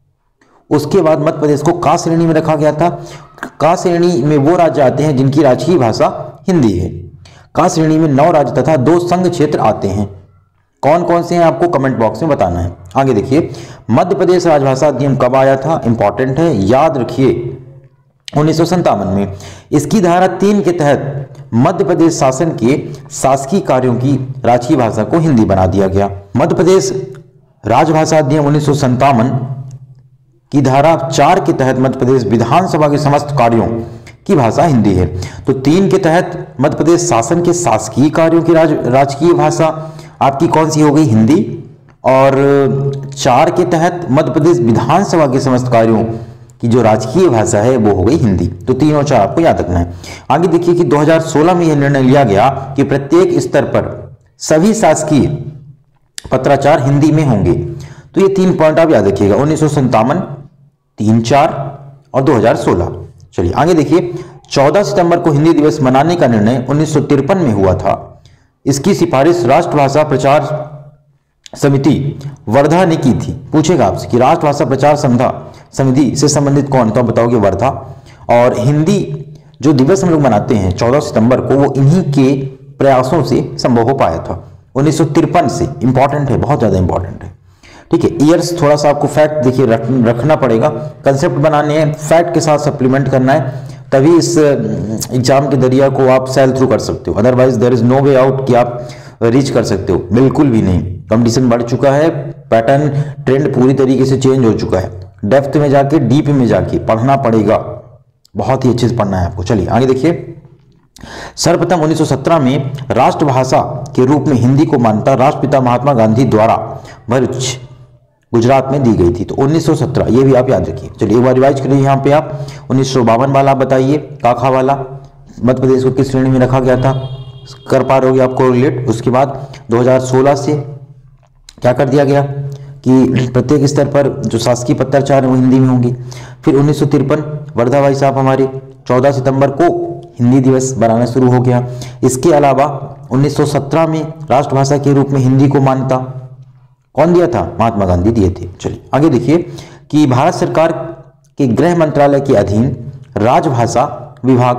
उसके बाद मध्य प्रदेश को का श्रेणी में रखा गया था। का श्रेणी में वो राज्य आते हैं जिनकी राजकीय भाषा हिंदी है। का श्रेणी में नौ राज्य तथा दो संघ क्षेत्र आते हैं। कौन कौन से हैं आपको कमेंट बॉक्स में बताना है। आगे देखिए, मध्य प्रदेश राजभाषा अधिनियम कब आया था, इंपॉर्टेंट है, याद रखिए उन्नीस सौ संतावन में। इसकी धारा तीन के तहत मध्य प्रदेश शासन के शासकीय कार्यों की राजकीय भाषा को हिंदी बना दिया गया। मध्य प्रदेश राजभाषा अधिनियम उन्नीस सौ संतावन की धारा चार के तहत मध्य प्रदेश विधानसभा के समस्त कार्यों की भाषा हिंदी है। तो तीन के तहत मध्य प्रदेश शासन के शासकीय कार्यों की राज राजकीय भाषा आपकी कौन सी हो गई, हिंदी। और चार के तहत मध्य प्रदेश विधानसभा के समस्त कार्यों की जो राजकीय भाषा है वो हो गई हिंदी। तो तीन और चार आपको याद रखना है। आगे देखिए कि दो हज़ार सोलह में यह निर्णय लिया गया कि प्रत्येक स्तर पर सभी शासकीय पत्राचार हिंदी में होंगे। तो ये तीन पॉइंट आप याद रखिएगा, उन्नीस सौ संतावन, तीन चार और दो हज़ार सोलह। चलिए आगे देखिए, चौदह सितंबर को हिंदी दिवस मनाने का निर्णय उन्नीस सौ तिरपन में हुआ था। इसकी सिफारिश राष्ट्रभाषा प्रचार समिति वर्धा ने की थी। पूछेगा आपसे कि राष्ट्रभाषा प्रचार संधा समिति से संबंधित कौन, तो आप बताओगे वर्धा। और हिंदी जो दिवस हम लोग मनाते हैं चौदह सितंबर को, वो इन्हीं के प्रयासों से संभव हो पाया था, उन्नीस सौ तिरपन से। इंपॉर्टेंट है, बहुत ज्यादा इंपॉर्टेंट है। ठीक है, ईयर्स थोड़ा सा आपको फैक्ट देखिए रख, रखना पड़ेगा। कंसेप्ट बनाने हैं, फैक्ट के साथ सप्लीमेंट करना है, तभी इस एग्जाम के दरिया को आप सेल थ्रू कर सकते हो। Otherwise there is no way out कि आप रीच कर सकते हो, बिल्कुल भी नहीं। कंपटीशन बढ़ चुका है, पैटर्न ट्रेंड पूरी तरीके से चेंज हो चुका है। डेप्थ में जाके, डीप में जाके पढ़ना पड़ेगा, बहुत ही अच्छे से पढ़ना है आपको। चलिए आगे देखिए, सर्वप्रथम उन्नीस सौ सत्रह में राष्ट्रभाषा के रूप में हिंदी को मान्यता राष्ट्रपिता महात्मा गांधी द्वारा भरूच गुजरात में दी गई थी। तो उन्नीस सौ सत्रह, ये भी आप याद रखिए। चलिए एक बार रिवाइज करिए यहाँ पे आप। उन्नीस सौ बावन वाला बताइए, काखा वाला मध्य प्रदेश को किस श्रेणी में रखा गया था, कर पा रहे हो आपको रिलेट। उसके बाद दो हज़ार सोलह से क्या कर दिया गया कि प्रत्येक स्तर पर जो शासकीय पत्राचार है वो हिंदी में होंगे। फिर उन्नीस सौ तिरपन वर्धा भाई साहब हमारे चौदह सितंबर को हिंदी दिवस बनाना शुरू हो गया। इसके अलावा उन्नीस सौ सत्रह में राष्ट्रभाषा के रूप में हिंदी को मान्यता कौन दिया था, महात्मा गांधी दिए थे। चलिए आगे देखिए कि भारत सरकार के गृह मंत्रालय के अधीन राजभाषा विभाग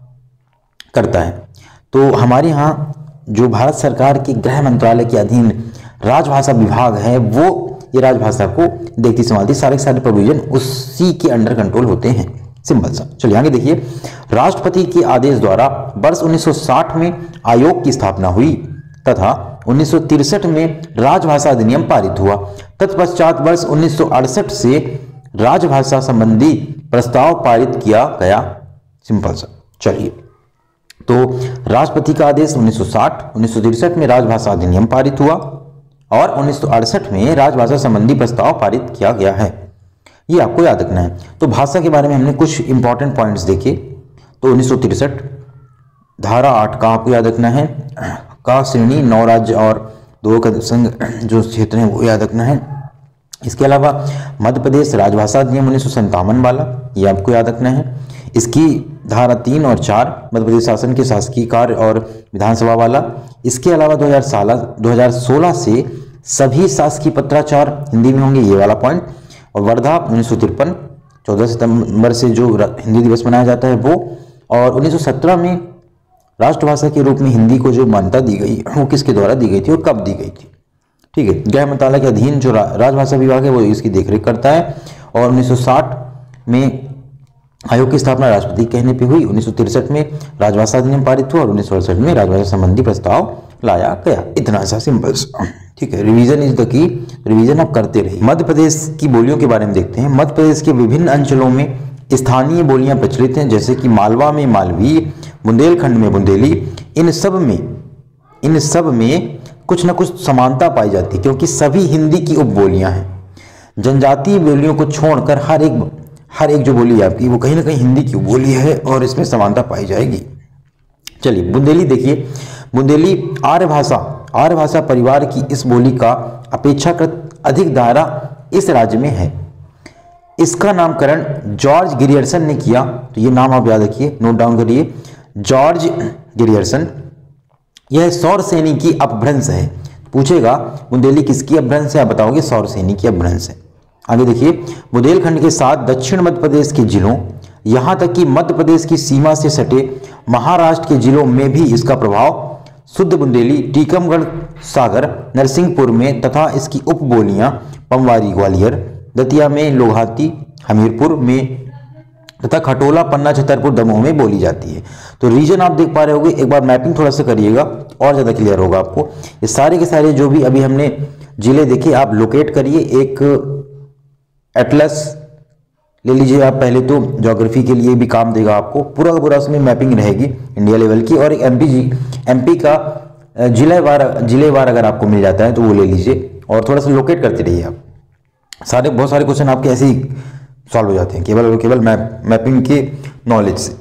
करता है। तो हमारे यहाँ जो भारत सरकार के गृह मंत्रालय के अधीन राजभाषा विभाग है, वो ये राजभाषा को देखती संभालती, सारे सारे प्रोविजन उसी के अंडर कंट्रोल होते हैं। सिंपल सा। चलिए आगे देखिए, राष्ट्रपति के आदेश द्वारा वर्ष उन्नीस सौ साठ में आयोग की स्थापना हुई तथा उन्नीस सौ तिरसठ में राजभाषा अधिनियम पारित हुआ। तत्पश्चात वर्ष उन्नीस सौ अड़सठ से राजभाषा संबंधी प्रस्ताव पारित किया गया। सिंपल सा। चलिए, तो राष्ट्रपति का आदेश उन्नीस सौ साठ, उन्नीस सौ तिरसठ में राजभाषा अधिनियम पारित हुआ और उन्नीस सौ अड़सठ में राजभाषा संबंधी प्रस्ताव पारित किया गया है। ये आपको याद रखना है। तो भाषा के बारे में हमने कुछ इंपॉर्टेंट पॉइंट्स देखे। तो उन्नीस सौ तिरसठ धारा आठ का आपको याद रखना है, का श्रेणी नौ राज्य और दो का संघ जो क्षेत्र हैं वो याद रखना है। इसके अलावा मध्य प्रदेश राजभाषा अधिनियम उन्नीस सौ संतावन वाला, ये आपको याद रखना है। इसकी धारा तीन और चार मध्य प्रदेश शासन के शासकीय कार्य और विधानसभा वाला। इसके अलावा दो हज़ार सोलह से सभी शासकीय पत्राचार हिंदी में होंगे, ये वाला पॉइंट। और वर्धा उन्नीस सौ तिरपन चौदह सितंबर से जो हिंदी दिवस मनाया जाता है वो। और उन्नीस सौ सत्रह में राष्ट्रभाषा के रूप में हिंदी को जो मान्यता दी गई वो किसके द्वारा दी गई थी और कब दी गई थी। ठीक है, गृह मंत्रालय के अधीन जो राजभाषा विभाग है वो इसकी देखरेख करता है। और उन्नीस सौ साठ में आयोग की स्थापना राष्ट्रपति के कहने पे हुई। उन्नीस सौ तिरसठ में राजभाषा अधिनियम पारित हुआ और उन्नीस सौ अड़सठ में राजभाषा संबंधी प्रस्ताव लाया गया। इतना सा सिंपल। ठीक है, revision is the key, revision आप करते रहिए। मध्य प्रदेश की बोलियों के बारे में देखते हैं। मध्य प्रदेश के विभिन्न अंचलों में स्थानीय बोलियां प्रचलित हैं, जैसे कि मालवा में मालवी, बुंदेलखंड में बुंदेली। इन सब में इन सब में कुछ ना कुछ समानता पाई जाती है, क्योंकि सभी हिंदी की उपबोलियां हैं। जनजातीय बोलियों को छोड़कर हर एक हर एक जो बोली है आपकी वो कहीं ना कहीं हिंदी की बोली है और इसमें समानता पाई जाएगी। चलिए बुंदेली देखिए। बुंदेली आर्य भाषा आर्य भाषा परिवार की इस बोली का अपेक्षाकृत अधिक दायरा इस राज्य में है। इसका नामकरण जॉर्ज गिरियर्सन ने किया, तो ये नाम आप याद रखिए, नोट डाउन करिए, जॉर्ज गिरियर्सन। यह सौर सेनी की अपभ्रंश है। पूछेगा बुंदेली किसकी अपभ्रंश है, आप बताओगे सौर सेनी की अपभ्रंश है। आगे देखिए, बुंदेलखंड के साथ दक्षिण मध्य प्रदेश के जिलों, यहां तक कि मध्य प्रदेश की सीमा से सटे महाराष्ट्र के जिलों में भी इसका प्रभाव शुद्ध बुंदेली टीकमगढ़, सागर, नरसिंहपुर में तथा इसकी उपबोलियां पमवारी ग्वालियर, दतिया में, लोहाती, हमीरपुर में तथा खटोला, पन्ना, छतरपुर, दमोह में बोली जाती है। तो रीजन आप देख पा रहे होगे, एक बार मैपिंग थोड़ा सा करिएगा और ज़्यादा क्लियर होगा आपको। ये सारे के सारे जो भी अभी हमने जिले देखे आप लोकेट करिए। एक एटलस ले लीजिए आप, पहले तो ज्योग्राफी के लिए भी काम देगा आपको, पूरा का पूरा उसमें मैपिंग रहेगी इंडिया लेवल की। और एक एमपी जी एमपी का जिलेवार जिलेवार अगर आपको मिल जाता है तो वो ले लीजिए और थोड़ा सा लोकेट करते रहिए आप। सारे बहुत सारे क्वेश्चन आपके ऐसे ही सॉल्व हो जाते हैं केवल और केवल मैप मैपिंग के नॉलेज से।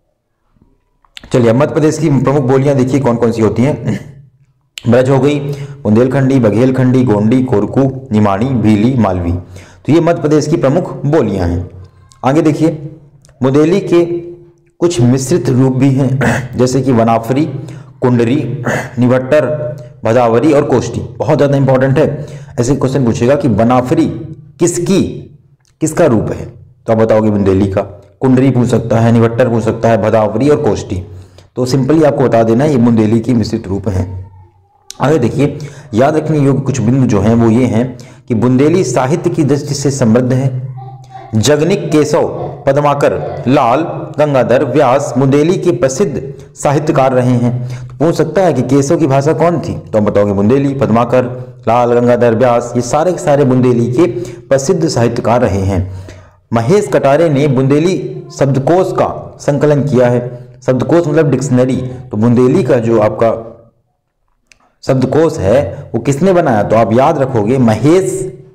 चलिए, मध्य प्रदेश की प्रमुख बोलियां देखिए कौन कौन सी होती हैं। ब्रज हो गई, बुंदेलखंडी, बघेलखंडी, गोंडी, कोरकू, निमाड़ी, भीली, मालवी। तो ये मध्य प्रदेश की प्रमुख बोलियां हैं। आगे देखिए, बुंदेली के कुछ मिश्रित रूप भी हैं, जैसे कि वनाफरी, कुंडरी, निभट्टर, भदावरी और कोष्टी। बहुत ज़्यादा इंपॉर्टेंट है, ऐसे क्वेश्चन पूछेगा कि वनाफरी किसकी किसका रूप है, तो आप बताओगे बुंदेली का। कुंडरी पूछ सकता है, निभट्टर पूछ सकता है, भदावरी और कोष्टी। तो सिंपली आपको बता देना ये बुंदेली की मिश्रित रूप हैं। आगे देखिए, याद रखने योग्य कुछ बिंदु जो हैं वो ये हैं कि बुंदेली साहित्य की दृष्टि से समृद्ध है। जगनिक, केशव, पद्माकर, लाल, गंगाधर, व्यास बुंदेली के प्रसिद्ध साहित्यकार रहे हैं। तो पूछ सकता है कि केशव की भाषा कौन थी, तो आप बताओगे बुंदेली। पद्माकर, लाल, गंगाधर, व्यास ये सारे के सारे बुंदेली के प्रसिद्ध साहित्यकार रहे हैं। महेश कटारे ने बुंदेली शब्दकोश का संकलन किया है। शब्दकोश मतलब डिक्शनरी, तो बुंदेली का जो आपका शब्दकोश है वो किसने बनाया, तो आप याद रखोगे महेश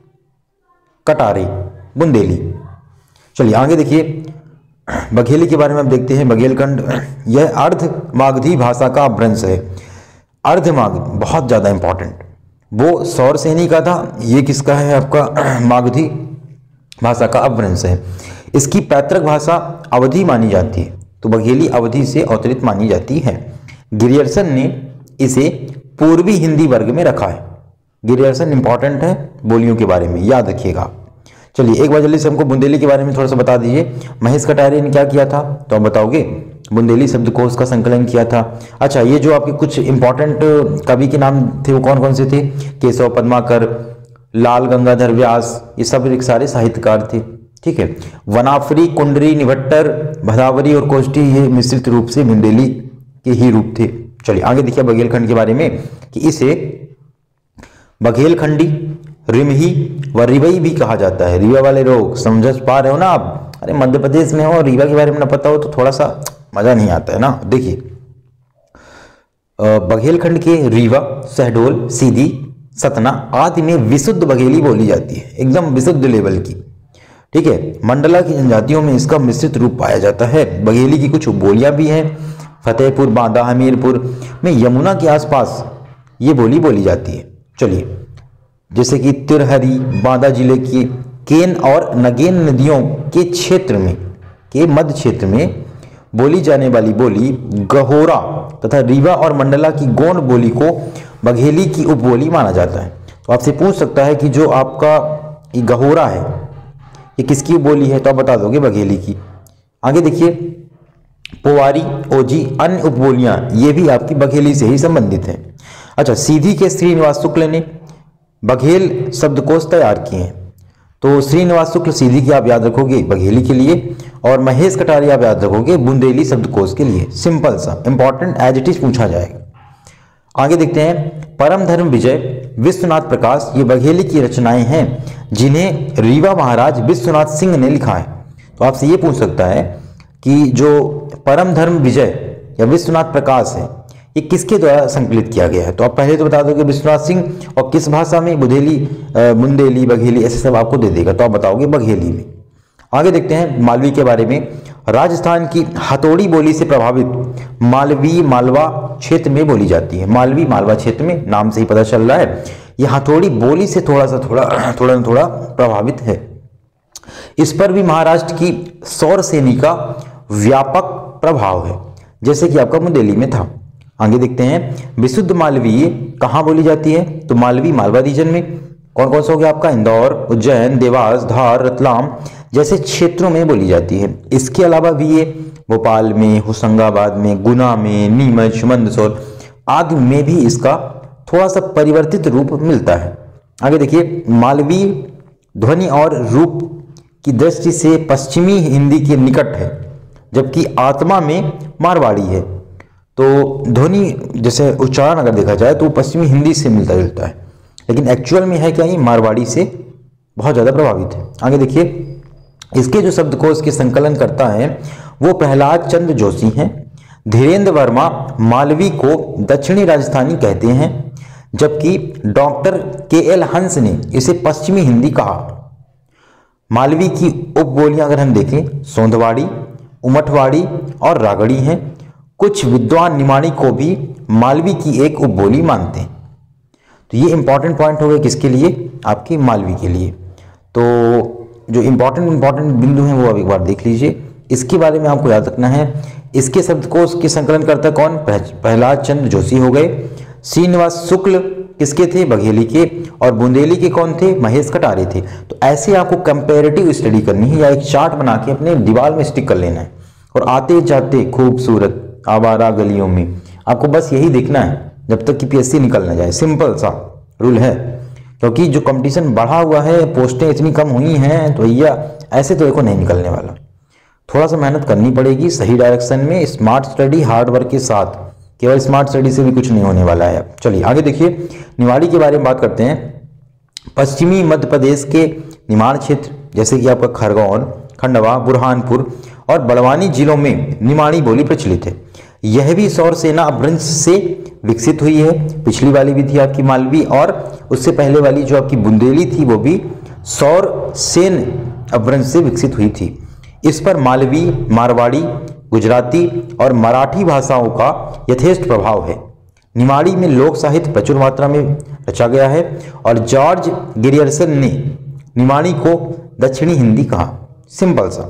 कटारे, बुंदेली। चलिए आगे देखिए, बघेली के बारे में हम देखते हैं। बघेलखंड यह अर्ध मागधी भाषा का अपभ्रंश है। अर्ध मागधी बहुत ज़्यादा इंपॉर्टेंट, वो सौर सेनी का था, ये किसका है आपका मागधी भाषा का अपभ्रंश है। इसकी पैतृक भाषा अवधी मानी जाती है, तो बघेली अवधी से अवतरित मानी जाती है। गिरियर्सन ने इसे पूर्वी हिंदी वर्ग में रखा है। गिरियर्सन इंपॉर्टेंट है बोलियों के बारे में, याद रखिएगा। चलिए एक बार जल्दी से हमको बुंदेली के बारे में थोड़ा सा बता दीजिए। महेश कटारे ने क्या किया था, तो आप बताओगे बुंदेली शब्दकोश का संकलन किया था। अच्छा, ये जो आपके कुछ इंपॉर्टेंट कवि के नाम थे वो कौन कौन से थे, केशव, पद्माकर, लाल, गंगाधर, व्यास, ये सब एक सारे साहित्यकार थे। ठीक है, वनाफरी, कुंडरी, निभट्टर, भदावरी और कोष्टी ये मिश्रित रूप से बुंदेली के ही रूप थे। चलिए आगे देखिए बघेलखंड के बारे में कि इसे बघेलखंडी, रिमही व रिवई भी कहा जाता है। रीवा वाले लोग समझ पा रहे हो ना आप, अरे मध्य प्रदेश में हो, रीवा के बारे में ना पता हो तो थोड़ा सा मजा नहीं आता है ना। देखिए बघेलखंड के रीवा, शहडोल, सीधी, सतना आदि में विशुद्ध बघेली बोली जाती है, एकदम विशुद्ध लेवल की। ठीक है, मंडला की जनजातियों में इसका मिश्रित रूप पाया जाता है। बघेली की कुछ बोलियां भी हैं। फतेहपुर, बांदा, हमीरपुर में यमुना के आसपास ये बोली बोली जाती है। चलिए, जैसे कि तिरहरी, बांदा जिले की केन और नगेन नदियों के क्षेत्र में के मध्य क्षेत्र में बोली जाने वाली बोली गहोरा तथा रीवा और मंडला की गोंड बोली को बघेली की उपबोली माना जाता है। तो आपसे पूछ सकता है कि जो आपका ये गहोरा है ये किसकी बोली है, तो आप बता दोगे बघेली की। आगे देखिए, पोवारी, ओजी, अन्य उपबोलियां ये भी आपकी बघेली से ही संबंधित हैं। अच्छा, सीधी के श्रीनिवास शुक्ल ने बघेल शब्दकोश तैयार किए हैं। तो श्रीनिवास शुक्ल सीधी की आप याद रखोगे बघेली के लिए, और महेश कटारिया आप याद रखोगे बुंदेली शब्दकोश के लिए। सिंपल सा, इंपॉर्टेंट एज इट इज पूछा जाएगा। आगे देखते हैं, परम धर्म विजय, विश्वनाथ प्रकाश, ये बघेली की रचनाएं हैं जिन्हें रीवा महाराज विश्वनाथ सिंह ने लिखा है। तो आपसे ये पूछ सकता है कि जो परम धर्म विजय या विश्वनाथ प्रकाश है ये किसके द्वारा संकलित किया गया है। तो आप पहले तो बता दोगे विश्वनाथ सिंह, और किस भाषा में, बुंदेली, बुंदेली, बघेली, ऐसे सब आपको दे देगा, तो आप बताओगे बघेली में। आगे देखते हैं मालवी के बारे में। राजस्थान की हथौड़ी बोली से प्रभावित मालवी मालवा क्षेत्र में बोली जाती है। मालवी मालवा क्षेत्र में, नाम से ही पता चल रहा है, यह हथौड़ी बोली से थोड़ा सा थोड़ा थोड़ा ना थोड़ा प्रभावित है। इस पर भी महाराष्ट्र की सौर सेनी का व्यापक प्रभाव है, जैसे कि आपका बुंदेली में था। आगे देखते हैं, विशुद्ध मालवी कहाँ बोली जाती है। तो मालवी मालवा रीजन में कौन कौन सा हो गया आपका, इंदौर, उज्जैन, देवास, धार, रतलाम जैसे क्षेत्रों में बोली जाती है। इसके अलावा भी ये भोपाल में, होशंगाबाद में, गुना में, नीमच, मंदसौर आदि में भी इसका थोड़ा सा परिवर्तित रूप मिलता है। आगे देखिए, मालवी ध्वनि और रूप की दृष्टि से पश्चिमी हिंदी के निकट है, जबकि आत्मा में मारवाड़ी है। तो ध्वनि जैसे उच्चारण अगर देखा जाए तो पश्चिमी हिंदी से मिलता जुलता है, लेकिन एक्चुअल में है क्या, ये मारवाड़ी से बहुत ज़्यादा प्रभावित है। आगे देखिए, इसके जो शब्दकोश के संकलन करता है वो प्रहलाद चंद्र जोशी हैं। धीरेन्द्र वर्मा मालवी को दक्षिणी राजस्थानी कहते हैं, जबकि डॉक्टर के एल हंस ने इसे पश्चिमी हिंदी कहा। मालवी की उपबोलियां अगर हम देखें, सोंधवाड़ी, उमठवाड़ी और रागड़ी हैं। कुछ विद्वान निमाड़ी को भी मालवी की एक उपबोली मानते हैं। तो ये इंपॉर्टेंट पॉइंट हो गए किसके लिए, आपकी मालवी के लिए। तो जो इंपॉर्टेंट इंपॉर्टेंट बिंदु हैं वो आप एक बार देख लीजिए। इसके बारे में आपको याद रखना है, इसके शब्दकोश के संकलनकर्ता कौन, प्रहलाद चंद्र जोशी हो गए। श्रीनिवास शुक्ल किसके थे, बघेली के, और बुंदेली के कौन थे, महेश कटारे थे। तो ऐसे आपको कंपैरेटिव स्टडी करनी है या एक चार्ट बना के अपने दीवार में स्टिक कर लेना है, और आते जाते खूबसूरत आवारा गलियों में आपको बस यही देखना है जब तक कि पीएससी निकल ना जाए। सिंपल सा रूल है, क्योंकि जो कंपटीशन बढ़ा हुआ है, पोस्टें इतनी कम हुई हैं, तो भैया ऐसे तो देखो नहीं निकलने वाला। थोड़ा सा मेहनत करनी पड़ेगी सही डायरेक्शन में, स्मार्ट स्टडी हार्ड वर्क के साथ। केवल स्मार्ट स्टडी से भी कुछ नहीं होने वाला है। चलिए आगे देखिए, निमाड़ी के बारे में बात करते हैं। पश्चिमी मध्य प्रदेश के निमाड़ क्षेत्र जैसे कि आपका खरगोन, खंडवा, बुरहानपुर और बड़वानी जिलों में निमाड़ी बोली प्रचलित है। यह भी सौर सेना अपभ्रंश से विकसित हुई है। पिछली वाली भी थी आपकी मालवी, और उससे पहले वाली जो आपकी बुंदेली थी वो भी सौर सेन अपभ्रंश से विकसित हुई थी। इस पर मालवी, मारवाड़ी, गुजराती और मराठी भाषाओं का यथेष्ट प्रभाव है। निमाड़ी में लोक साहित्य प्रचुर मात्रा में रचा गया है, और जॉर्ज गिरियर्सन ने निमाड़ी को दक्षिणी हिंदी कहा। सिंपल सा।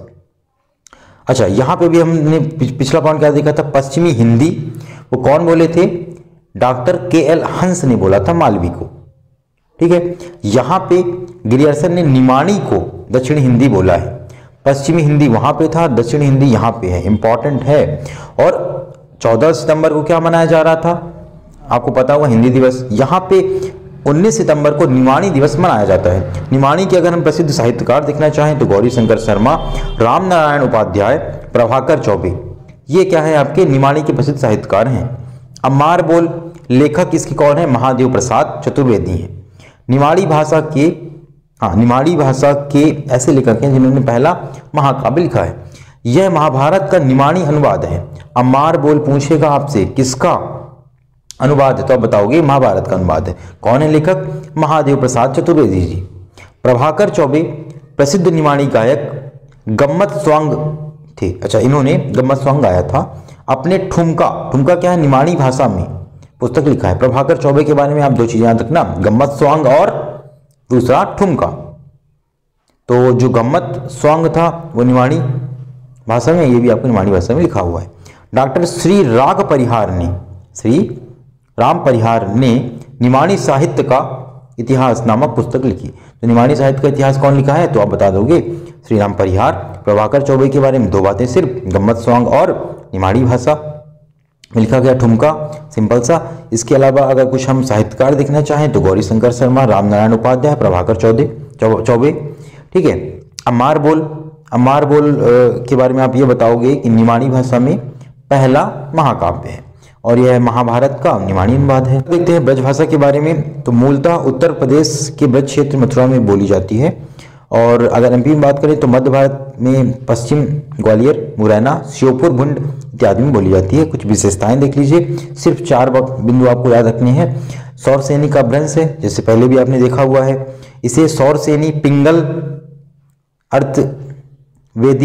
अच्छा, यहाँ पे भी हमने पिछला पॉइंट क्या देखा था, पश्चिमी हिंदी, वो कौन बोले थे, डॉक्टर के एल हंस ने बोला था मालवी को। ठीक है, यहाँ पे गिरियर्सन ने निमाड़ी को दक्षिणी हिंदी बोला है। पश्चिमी हिंदी वहां पे था, दक्षिणी हिंदी यहाँ पे है, इंपॉर्टेंट है। और चौदह सितंबर को क्या मनाया जा रहा था, आपको पता होगा, हिंदी दिवस। यहाँ पे उन्नीस सितंबर को निमाड़ी दिवस मनाया जाता है। निमाड़ी के अगर हम प्रसिद्ध साहित्यकार देखना चाहें तो गौरी शंकर शर्मा, राम नारायण उपाध्याय, प्रभाकर चौबे, ये क्या है आपके निमाड़ी के प्रसिद्ध साहित्यकार हैं। अम्मार बोल लेखक इसके कौन है, महादेव प्रसाद चतुर्वेदी हैं। निमाड़ी भाषा के हाँ निमाड़ी भाषा के ऐसे लेखक हैं जिन्होंने पहला महाकाव्य लिखा है। यह महाभारत का निमाड़ी अनुवाद है। अम्मार बोल पूछेगा आपसे किसका अनुवाद है, तो आप बताओगे महाभारत का अनुवाद है। कौन है लेखक, महादेव प्रसाद चतुर्वेदी जी। प्रभाकर चौबे प्रसिद्ध निमाड़ी गायक गम्मत स्वांग थे। अच्छा, इन्होंने गम्मत स्वांग गाया था। अपने ठुमका, ठुमका क्या है, निमाड़ी भाषा में पुस्तक लिखा है। प्रभाकर चौबे के बारे में आप दो चीजें याद रखना, गम्मत स्वांग और दूसरा ठुमका। तो जो गम्मत स्वांग था वो निमाड़ी भाषा में, ये भी आपको निमाड़ी भाषा में लिखा हुआ है। डॉक्टर श्री राग परिहार ने श्री राम परिहार ने निमाड़ी साहित्य का इतिहास नामक पुस्तक लिखी। तो निमाड़ी साहित्य का इतिहास कौन लिखा है, तो आप बता दोगे श्री राम परिहार। प्रभाकर चौबे के बारे में दो बातें सिर्फ, गम्मत स्वांग और निमाड़ी भाषा में लिखा गया ठुमका, सिंपल सा। इसके अलावा अगर कुछ हम साहित्यकार देखना चाहें तो गौरी शंकर शर्मा, राम नारायण उपाध्याय, प्रभाकर चौबे चौबे ठीक है। अम्मार बोल मारबोल के बारे में आप ये बताओगे कि निमाड़ी भाषा में पहला महाकाव्य है और यह महाभारत का निमाड़ी अनुवाद है। देखते हैं ब्रज भाषा के बारे में। तो मूलतः उत्तर प्रदेश के ब्रज क्षेत्र मथुरा में बोली जाती है और अगर एमपी में बात करें तो मध्य भारत में पश्चिम ग्वालियर, मुरैना, श्योपुर, भिंड इत्यादि में बोली जाती है। कुछ विशेषताएं देख लीजिए, सिर्फ चार बिंदु आपको याद रखने हैं। सौरसेनी का भ्रंश है, जैसे पहले भी आपने देखा हुआ है। इसे सौरसेनी, पिंगल, अर्थवेदी,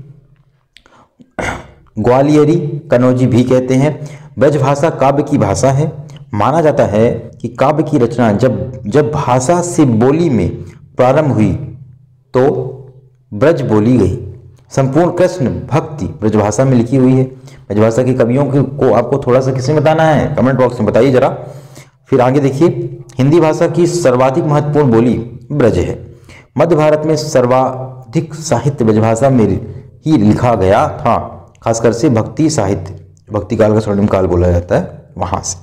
ग्वालियरी, कनौजी भी कहते हैं। ब्रज भाषा काव्य की भाषा है। माना जाता है कि काव्य की रचना जब जब भाषा से बोली में प्रारंभ हुई तो ब्रज बोली गई। संपूर्ण कृष्ण भक्ति ब्रजभाषा में लिखी हुई है। ब्रजभाषा के कवियों को आपको थोड़ा सा किसमें बताना है, कमेंट बॉक्स में बताइए जरा। फिर आगे देखिए, हिंदी भाषा की सर्वाधिक महत्वपूर्ण बोली ब्रज है। मध्य भारत में सर्वाधिक साहित्य ब्रजभाषा में ही लिखा गया था, खासकर से भक्ति साहित्य, भक्ति काल का स्वर्णिम काल बोला जाता है वहां से।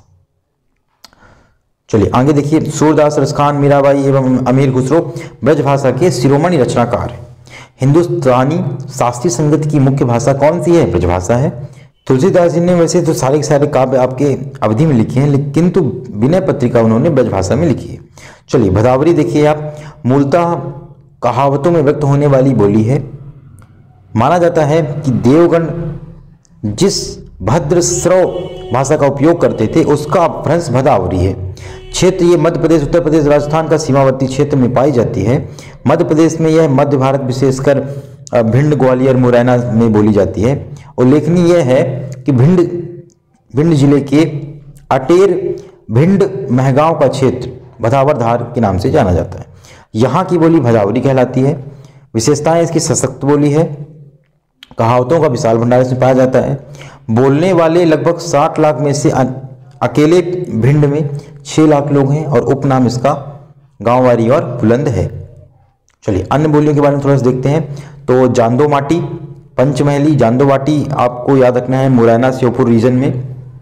चलिए आगे देखिए, सूरदास, रसखान, मीराबाई एवं अमीर खुसरो ब्रजभाषा के शिरोमणि रचनाकार हैं। हिंदुस्तानी शास्त्रीय संगीत की मुख्य भाषा कौन सी है? ब्रजभाषा है। तुलसीदास जी ने वैसे तो सारे के सारे काव्य आपके अवधि में लिखे हैं, लेकिन किंतु विनय पत्रिका उन्होंने ब्रजभाषा में लिखी है। चलिए भदावरी देखिए आप, मूलतः कहावतों में व्यक्त होने वाली बोली है। माना जाता है कि देवगण जिस भद्रस्रव भाषा का उपयोग करते थे उसका अपभ्रंश भदावरी है। क्षेत्र ये मध्य प्रदेश, उत्तर प्रदेश, राजस्थान का सीमावर्ती क्षेत्र में पाई जाती है। मध्य प्रदेश में यह मध्य भारत विशेषकर भिंड, ग्वालियर, मुरैना में बोली जाती है। उल्लेखनीय यह है कि भिंड भिंड जिले के अटेर भिंड महगांव का क्षेत्र भदावरधार के नाम से जाना जाता है। यहाँ की बोली भदावरी कहलाती है। विशेषताएं इसकी सशक्त बोली है, कहावतों का विशाल भंडार इसमें पाया जाता है। बोलने वाले लगभग साठ लाख में से अकेले भिंड में छः लाख लोग हैं और उपनाम इसका गांववारी और बुलंद है। चलिए अन्य बोलियों के बारे में थोड़ा सा देखते हैं। तो जांदो माटी, पंचमहली, जांदो माटी आपको याद रखना है मुरैना श्योपुर रीजन में।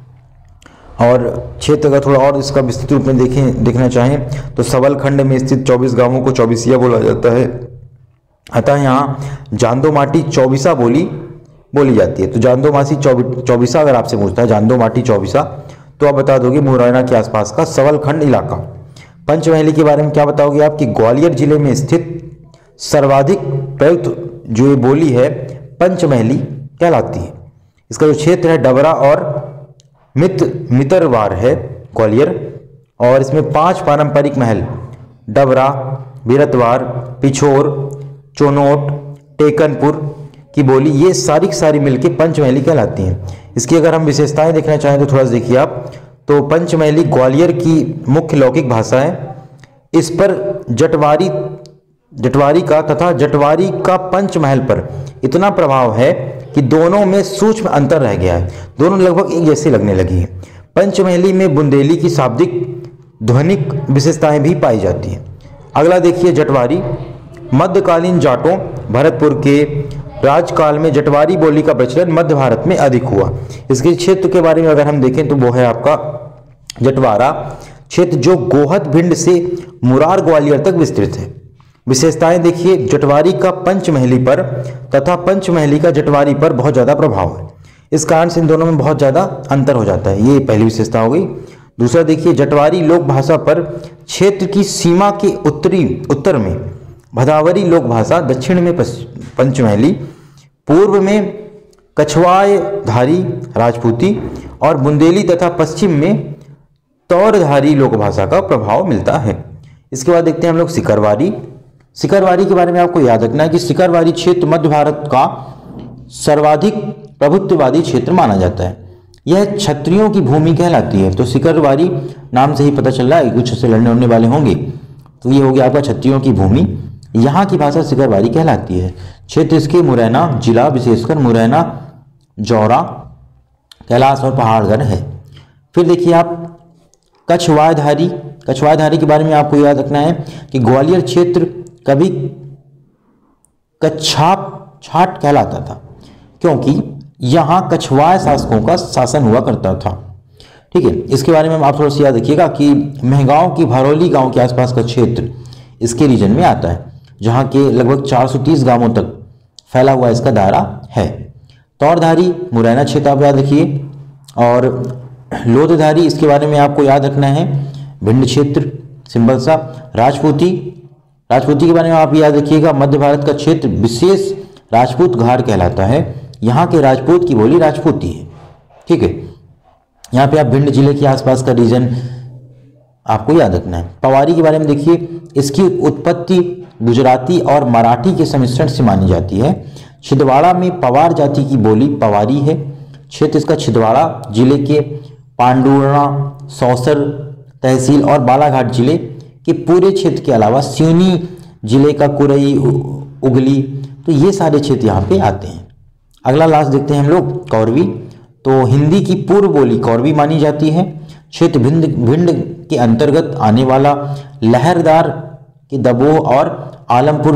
और क्षेत्र का थोड़ा और इसका विस्तृत रूप में देखें देखना चाहें तो सबल खंड में स्थित चौबीस गांवों को चौबीसिया बोला जाता है। अतः यहाँ जांदो माटी चौबीसा बोली बोली जाती है। तो जांदो मासी चौबीसा अगर आपसे पूछता है जांदो माटी चौबीसा तो आप बता दोगे मुरैना के आसपास का सबल खंड इलाका। पंचमहली के बारे में क्या बताओगे आप कि ग्वालियर जिले में स्थित सर्वाधिक प्रयुक्त जो ये बोली है पंचमहली कहलाती है। इसका जो क्षेत्र है डबरा और मित मितरवार है ग्वालियर, और इसमें पांच पारंपरिक महल डबरा, बीरतवार, पिछोर, चोनोट, टेकनपुर की बोली ये सारी की सारी मिलकर पंचमहली कहलाती हैं। इसकी अगर हम विशेषताएं देखना चाहें तो थोड़ा सा देखिए आप। तो पंचमहली ग्वालियर की मुख्य लौकिक भाषा है। इस पर जटवारी जटवारी का तथा जटवारी का पंचमहल पर इतना प्रभाव है कि दोनों में सूक्ष्म अंतर रह गया है, दोनों लगभग एक जैसे लगने लगी हैं। पंचमहली में बुंदेली की शाब्दिक ध्वनिक विशेषताएं भी पाई जाती हैं। अगला देखिए जटवारी। मध्यकालीन जाटों भरतपुर के राजकाल में जटवारी बोली का प्रचलन मध्य भारत में अधिक हुआ। इसके क्षेत्र के बारे में अगर हम देखें तो वो है आपका जटवारा क्षेत्र जो गोहद भिंड से मुरार ग्वालियर तक विस्तृत है। विशेषताएं देखिए, जटवारी का पंचमहली पर तथा पंचमहली का जटवारी पर बहुत ज़्यादा प्रभाव है। इस कारण से इन दोनों में बहुत ज़्यादा अंतर हो जाता है, ये पहली विशेषता हो गई। दूसरा देखिए, जटवारी लोक भाषा पर क्षेत्र की सीमा के उत्तरी उत्तर में भदावरी लोक भाषा, दक्षिण में पंचमहली, पूर्व में कछवायधारी राजपूती और बुंदेली तथा पश्चिम में तौरधारी लोक भाषा का प्रभाव मिलता है। इसके बाद देखते हैं हम लोग सिकरवारी। सिकरवारी के बारे में आपको याद रखना है कि सिकरवारी क्षेत्र मध्य भारत का सर्वाधिक प्रभुत्ववादी क्षेत्र माना जाता है। यह क्षत्रियों की भूमि कहलाती है। तो सिकरवारी नाम से ही पता चल रहा है कुछ से लड़ने उड़ने वाले होंगे, तो ये हो गया आपका क्षत्रियों की भूमि। यहाँ की भाषा सिकरवारी कहलाती है। क्षेत्र इसके मुरैना जिला, विशेषकर मुरैना, जौरा, कैलाश और पहाड़गढ़ है। फिर देखिए आप कछवायधारी। कछवायधारी के बारे में आपको याद रखना है कि ग्वालियर क्षेत्र कभी कच्छाप छाट कहलाता था, क्योंकि यहाँ कछवाय शासकों का शासन हुआ करता था। ठीक है, इसके बारे में आप थोड़ा सा याद रखिएगा कि महगांव की भरौली गांव के आसपास का क्षेत्र इसके रीजन में आता है, जहाँ के लगभग चार सौ तीस गांवों तक फैला हुआ इसका दायरा है। तौरधारी मुरैना क्षेत्र आप याद रखिए, और लोधधारी इसके बारे में आपको याद रखना है, भिंड क्षेत्र सिंपल सा। राजपूती, राजपूती के बारे में आप याद रखिएगा, मध्य भारत का क्षेत्र विशेष राजपूत घाट कहलाता है। यहाँ के राजपूत की बोली राजपूती है, ठीक है। यहाँ पे आप भिंड जिले के आसपास का रीजन आपको याद रखना है। पवारी के बारे में देखिए, इसकी उत्पत्ति गुजराती और मराठी के सम्मिश्रण से मानी जाती है। छिंदवाड़ा में पवार जाति की बोली पवारी है। क्षेत्र इसका छिंदवाड़ा जिले के पांडुर्णा, सौसर तहसील और बालाघाट जिले के पूरे क्षेत्र के अलावा सिवनी जिले का कुरई, उगली, तो ये सारे क्षेत्र यहाँ पे आते हैं। अगला लास्ट देखते हैं हम लोग, कौरवी। तो हिंदी की पूर्व बोली कौरवी मानी जाती है। क्षेत्र भिंड भिंड के अंतर्गत आने वाला लहरदार के दबोह और आलमपुर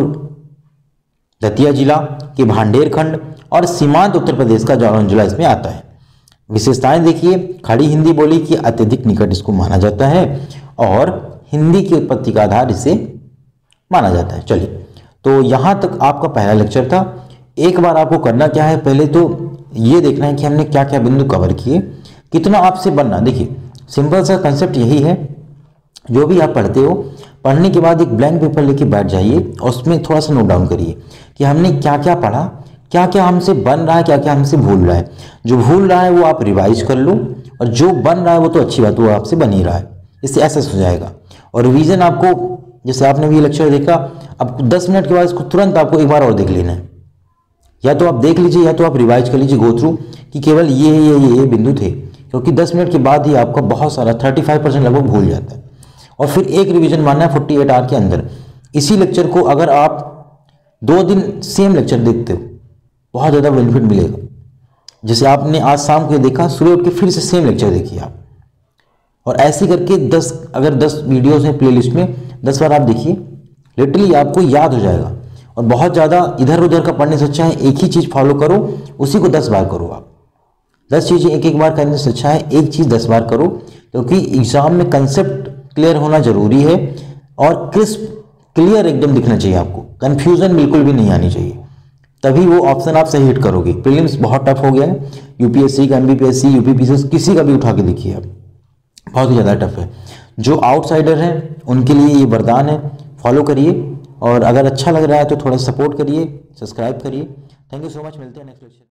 दतिया जिला के भांडेर खंड और सीमांत उत्तर प्रदेश का जौनपुर जिला इसमें आता है। विशेषताएं देखिए, खड़ी हिंदी बोली की अत्यधिक निकट इसको माना जाता है और हिंदी की उत्पत्ति का आधार इसे माना जाता है। चलिए, तो यहाँ तक आपका पहला लेक्चर था। एक बार आपको करना क्या है, पहले तो ये देखना है कि हमने क्या क्या बिंदु कवर किए, कितना आपसे बनना। देखिए सिंपल सा कंसेप्ट यही है, जो भी आप पढ़ते हो, पढ़ने के बाद एक ब्लैंक पेपर लेके बैठ जाइए और उसमें थोड़ा सा नोट डाउन करिए कि हमने क्या क्या पढ़ा, क्या क्या हमसे बन रहा है, क्या क्या हमसे भूल रहा है। जो भूल रहा है वो आप रिवाइज कर लो, और जो बन रहा है वो तो अच्छी बात, वो आपसे बन ही रहा है, इससे एसेस हो जाएगा। और रिवीजन आपको, जैसे आपने भी लेक्चर देखा, अब दस मिनट के बाद इसको तुरंत आपको एक बार और देख लेना है, या तो आप देख लीजिए या तो आप रिवाइज कर लीजिए, गो थ्रू कि केवल ये ये ये ये बिंदु थे, क्योंकि दस मिनट के बाद ही आपका बहुत सारा पैंतीस परसेंट लगभग भूल जाता है। और फिर एक रिवीजन मानना है अड़तालीस आवर के अंदर। इसी लेक्चर को अगर आप दो दिन सेम लेक्चर देखते हो, बहुत ज़्यादा बेनिफिट मिलेगा। जैसे आपने आज शाम को देखा, सुबह उठ के फिर से सेम लेक्चर देखिए आप, और ऐसे करके दस अगर दस वीडियोस हैं प्लेलिस्ट में, दस बार आप देखिए, लिटरली आपको याद हो जाएगा। और बहुत ज़्यादा इधर उधर का पढ़ने से अच्छा है एक ही चीज़ फॉलो करो, उसी को दस बार करो। आप दस चीज़ें एक एक बार करने से अच्छा है एक चीज़ दस बार करो, क्योंकि एग्जाम में कंसेप्ट क्लियर होना जरूरी है और क्रिस्प क्लियर एकदम दिखना चाहिए आपको, कन्फ्यूजन बिल्कुल भी नहीं आनी चाहिए, तभी वो ऑप्शन आप सही हिट करोगे। प्रीलिम्स बहुत टफ हो गया है, यूपीएससी का, एमबीपीएससी, यूपीपीसीएस, किसी का भी उठा के देखिए आप, बहुत ही ज़्यादा टफ है। जो आउटसाइडर हैं उनके लिए ये वरदान है, फॉलो करिए। और अगर अच्छा लग रहा है तो थोड़ा सपोर्ट करिए, सब्सक्राइब करिए। थैंक यू सो मच, मिलते हैं नेक्स्ट लेक्चर।